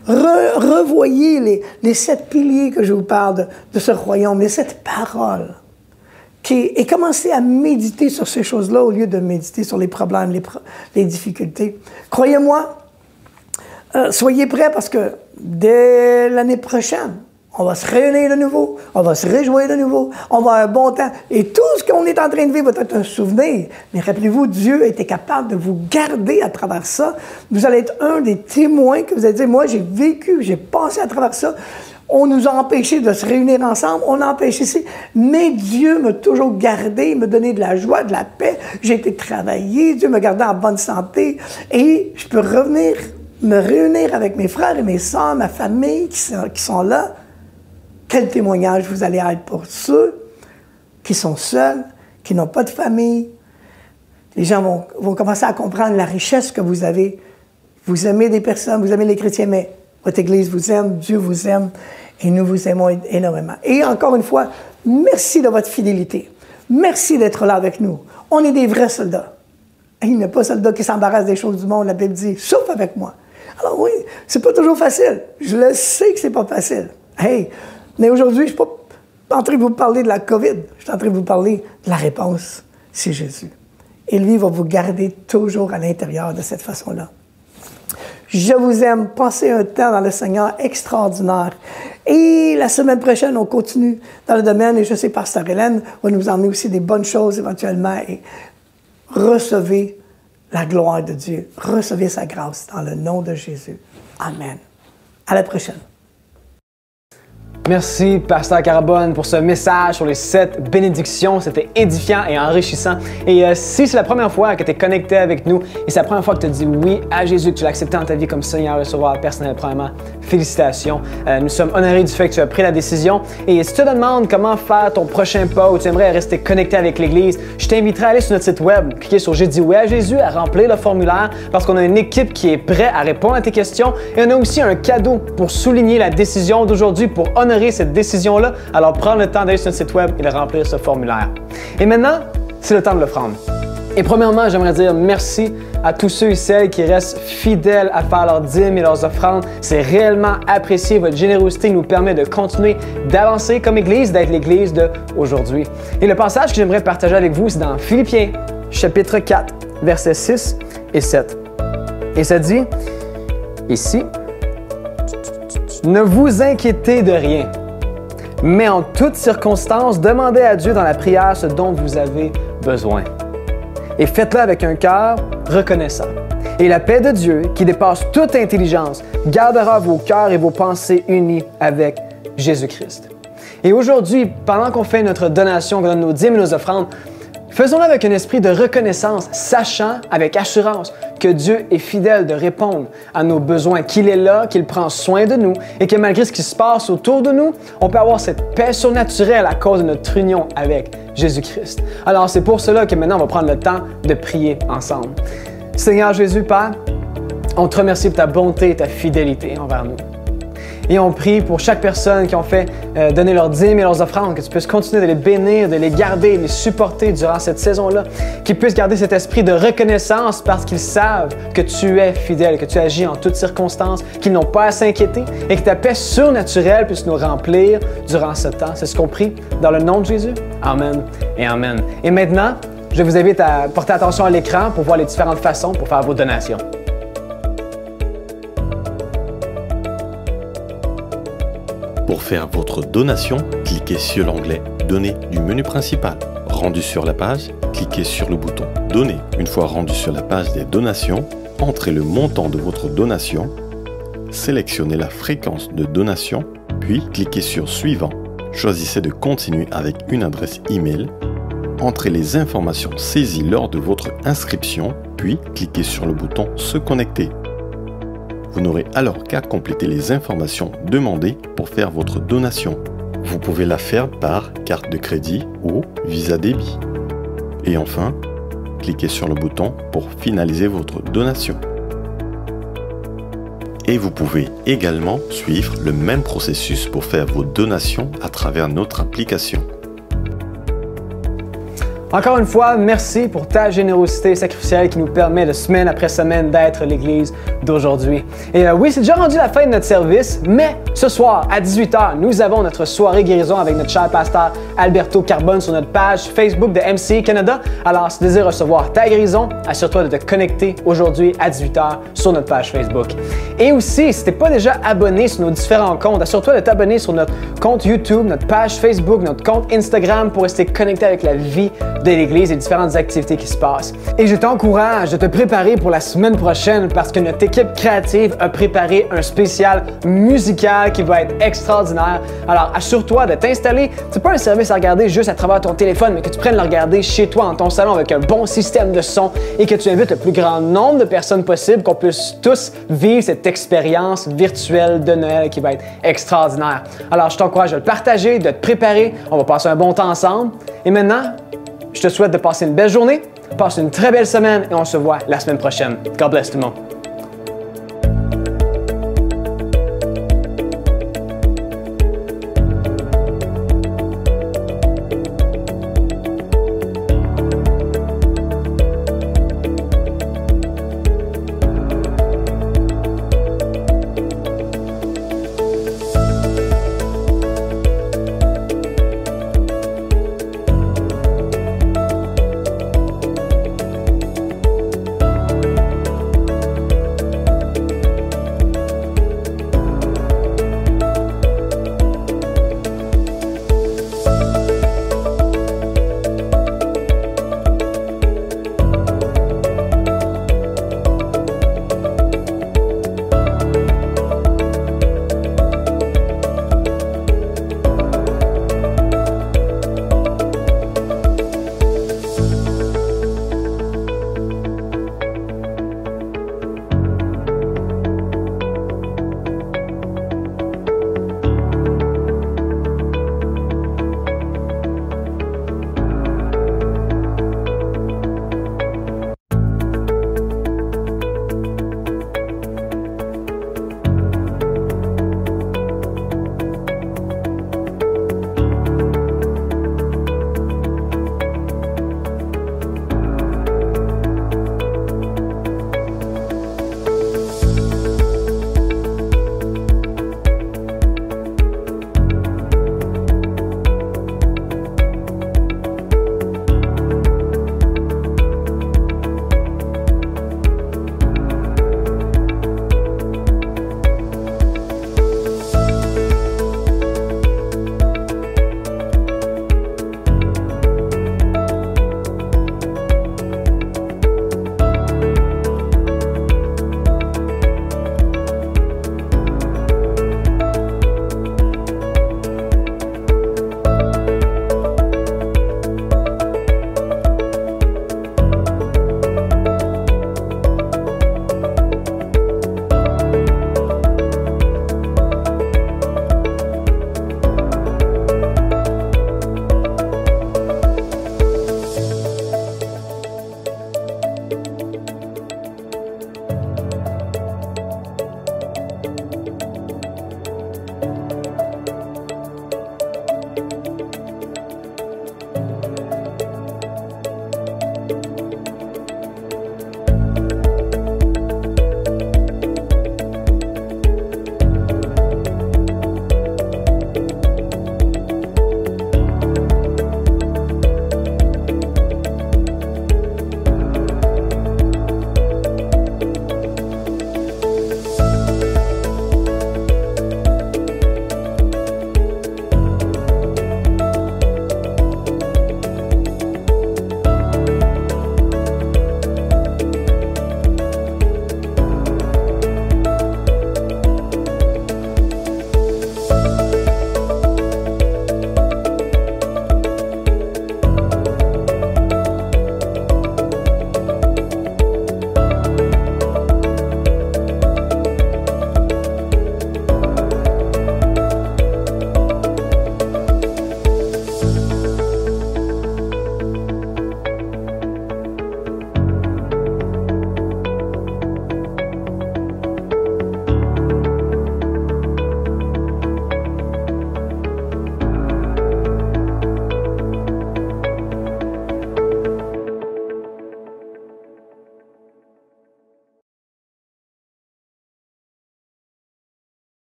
Revoyez les 7 piliers que je vous parle de ce royaume, les 7 paroles. Et commencez à méditer sur ces choses-là au lieu de méditer sur les problèmes, les difficultés. Croyez-moi, soyez prêts parce que dès l'année prochaine, on va se réunir de nouveau, on va se réjouir de nouveau, on va avoir un bon temps. Et tout ce qu'on est en train de vivre va être un souvenir. Mais rappelez-vous, Dieu a été capable de vous garder à travers ça. Vous allez être un des témoins que vous allez dire, moi j'ai vécu, j'ai passé à travers ça. On nous a empêchés de se réunir ensemble, on a empêché ça, mais Dieu m'a toujours gardé, m'a donné de la joie, de la paix. J'ai été travailler, Dieu m'a gardé en bonne santé et je peux revenir me réunir avec mes frères et mes sœurs, ma famille qui sont là. Quel témoignage vous allez être pour ceux qui sont seuls, qui n'ont pas de famille. Les gens vont commencer à comprendre la richesse que vous avez. Vous aimez des personnes, vous aimez les chrétiens, mais votre Église vous aime, Dieu vous aime, et nous vous aimons énormément. Et encore une fois, merci de votre fidélité. Merci d'être là avec nous. On est des vrais soldats. Et il n'y a pas de soldats qui s'embarrassent des choses du monde, la Bible dit, sauf avec moi. Alors oui, c'est pas toujours facile. Je le sais que c'est pas facile. Hey, mais aujourd'hui, je ne suis pas en train de vous parler de la COVID. Je suis en train de vous parler de la réponse, c'est Jésus. Et lui va vous garder toujours à l'intérieur de cette façon-là. Je vous aime. Passez un temps dans le Seigneur extraordinaire. Et la semaine prochaine, on continue dans le domaine, et je sais, Pasteur Hélène va nous emmener aussi des bonnes choses éventuellement. Et recevez la gloire de Dieu. Recevez sa grâce dans le nom de Jésus. Amen. À la prochaine. Merci, Pasteur Carbone, pour ce message sur les 7 bénédictions. C'était édifiant et enrichissant. Et si c'est la première fois que tu es connecté avec nous et c'est la première fois que tu dis oui à Jésus, que tu l'as accepté dans ta vie comme Seigneur et Sauveur personnel, premièrement, félicitations. Nous sommes honorés du fait que tu as pris la décision. Et si tu te demandes comment faire ton prochain pas ou tu aimerais rester connecté avec l'Église, je t'inviterai à aller sur notre site web, cliquer sur « J'ai dit oui à Jésus », à remplir le formulaire parce qu'on a une équipe qui est prête à répondre à tes questions. Et on a aussi un cadeau pour souligner la décision d'aujourd'hui, pour honorer cette décision-là, alors prends le temps d'aller sur notre site web et de remplir ce formulaire. Et maintenant, c'est le temps de l'offrande. Et premièrement, j'aimerais dire merci à tous ceux et celles qui restent fidèles à faire leurs dîmes et leurs offrandes. C'est réellement apprécié. Votre générosité nous permet de continuer d'avancer comme Église, d'être l'Église d'aujourd'hui. Et le passage que j'aimerais partager avec vous, c'est dans Philippiens, chapitre 4, versets 6 et 7. Et ça dit, ici, « Ne vous inquiétez de rien. Mais en toutes circonstances, demandez à Dieu dans la prière ce dont vous avez besoin. Et faites-le avec un cœur reconnaissant. Et la paix de Dieu, qui dépasse toute intelligence, gardera vos cœurs et vos pensées unis avec Jésus-Christ. » Et aujourd'hui, pendant qu'on fait notre donation, qu'on donne nos dîmes et nos offrandes, Faisons-le avec un esprit de reconnaissance, sachant avec assurance que Dieu est fidèle de répondre à nos besoins, qu'il est là, qu'il prend soin de nous et que malgré ce qui se passe autour de nous, on peut avoir cette paix surnaturelle à cause de notre union avec Jésus-Christ. Alors c'est pour cela que maintenant on va prendre le temps de prier ensemble. Seigneur Jésus, Père, on te remercie pour ta bonté et ta fidélité envers nous. Et on prie pour chaque personne qui ont fait donner leurs dîmes et leurs offrandes, que tu puisses continuer de les bénir, de les garder, de les supporter durant cette saison-là, qu'ils puissent garder cet esprit de reconnaissance parce qu'ils savent que tu es fidèle, que tu agis en toutes circonstances, qu'ils n'ont pas à s'inquiéter et que ta paix surnaturelle puisse nous remplir durant ce temps. C'est ce qu'on prie dans le nom de Jésus. Amen et Amen. Et maintenant, je vous invite à porter attention à l'écran pour voir les différentes façons pour faire vos donations. Pour faire votre donation, cliquez sur l'onglet « Donner » du menu principal. Rendu sur la page, cliquez sur le bouton « Donner ». Une fois rendu sur la page des donations, entrez le montant de votre donation, sélectionnez la fréquence de donation, puis cliquez sur « Suivant ». Choisissez de continuer avec une adresse email, entrez les informations saisies lors de votre inscription, puis cliquez sur le bouton « Se connecter ». Vous n'aurez alors qu'à compléter les informations demandées pour faire votre donation. Vous pouvez la faire par carte de crédit ou Visa débit. Et enfin, cliquez sur le bouton pour finaliser votre donation. Et vous pouvez également suivre le même processus pour faire vos donations à travers notre application. Encore une fois, merci pour ta générosité sacrificielle qui nous permet de semaine après semaine d'être l'Église d'aujourd'hui. Et oui, c'est déjà rendu la fin de notre service, mais ce soir à 18h, nous avons notre soirée guérison avec notre cher pasteur Alberto Carbone sur notre page Facebook de MCI Canada. Alors, si tu désires recevoir ta guérison, assure-toi de te connecter aujourd'hui à 18h sur notre page Facebook. Et aussi, si tu n'es pas déjà abonné sur nos différents comptes, assure-toi de t'abonner sur notre compte YouTube, notre page Facebook, notre compte Instagram pour rester connecté avec la vie de l'Église et différentes activités qui se passent. Et je t'encourage de te préparer pour la semaine prochaine parce que notre équipe créative a préparé un spécial musical qui va être extraordinaire. Alors assure-toi de t'installer. C'est pas un service à regarder juste à travers ton téléphone, mais que tu prennes le regarder chez toi, dans ton salon, avec un bon système de son et que tu invites le plus grand nombre de personnes possible, qu'on puisse tous vivre cette expérience virtuelle de Noël qui va être extraordinaire. Alors je t'encourage de le partager, de te préparer. On va passer un bon temps ensemble. Et maintenant, je te souhaite de passer une belle journée, passe une très belle semaine et on se voit la semaine prochaine. God bless tout le monde.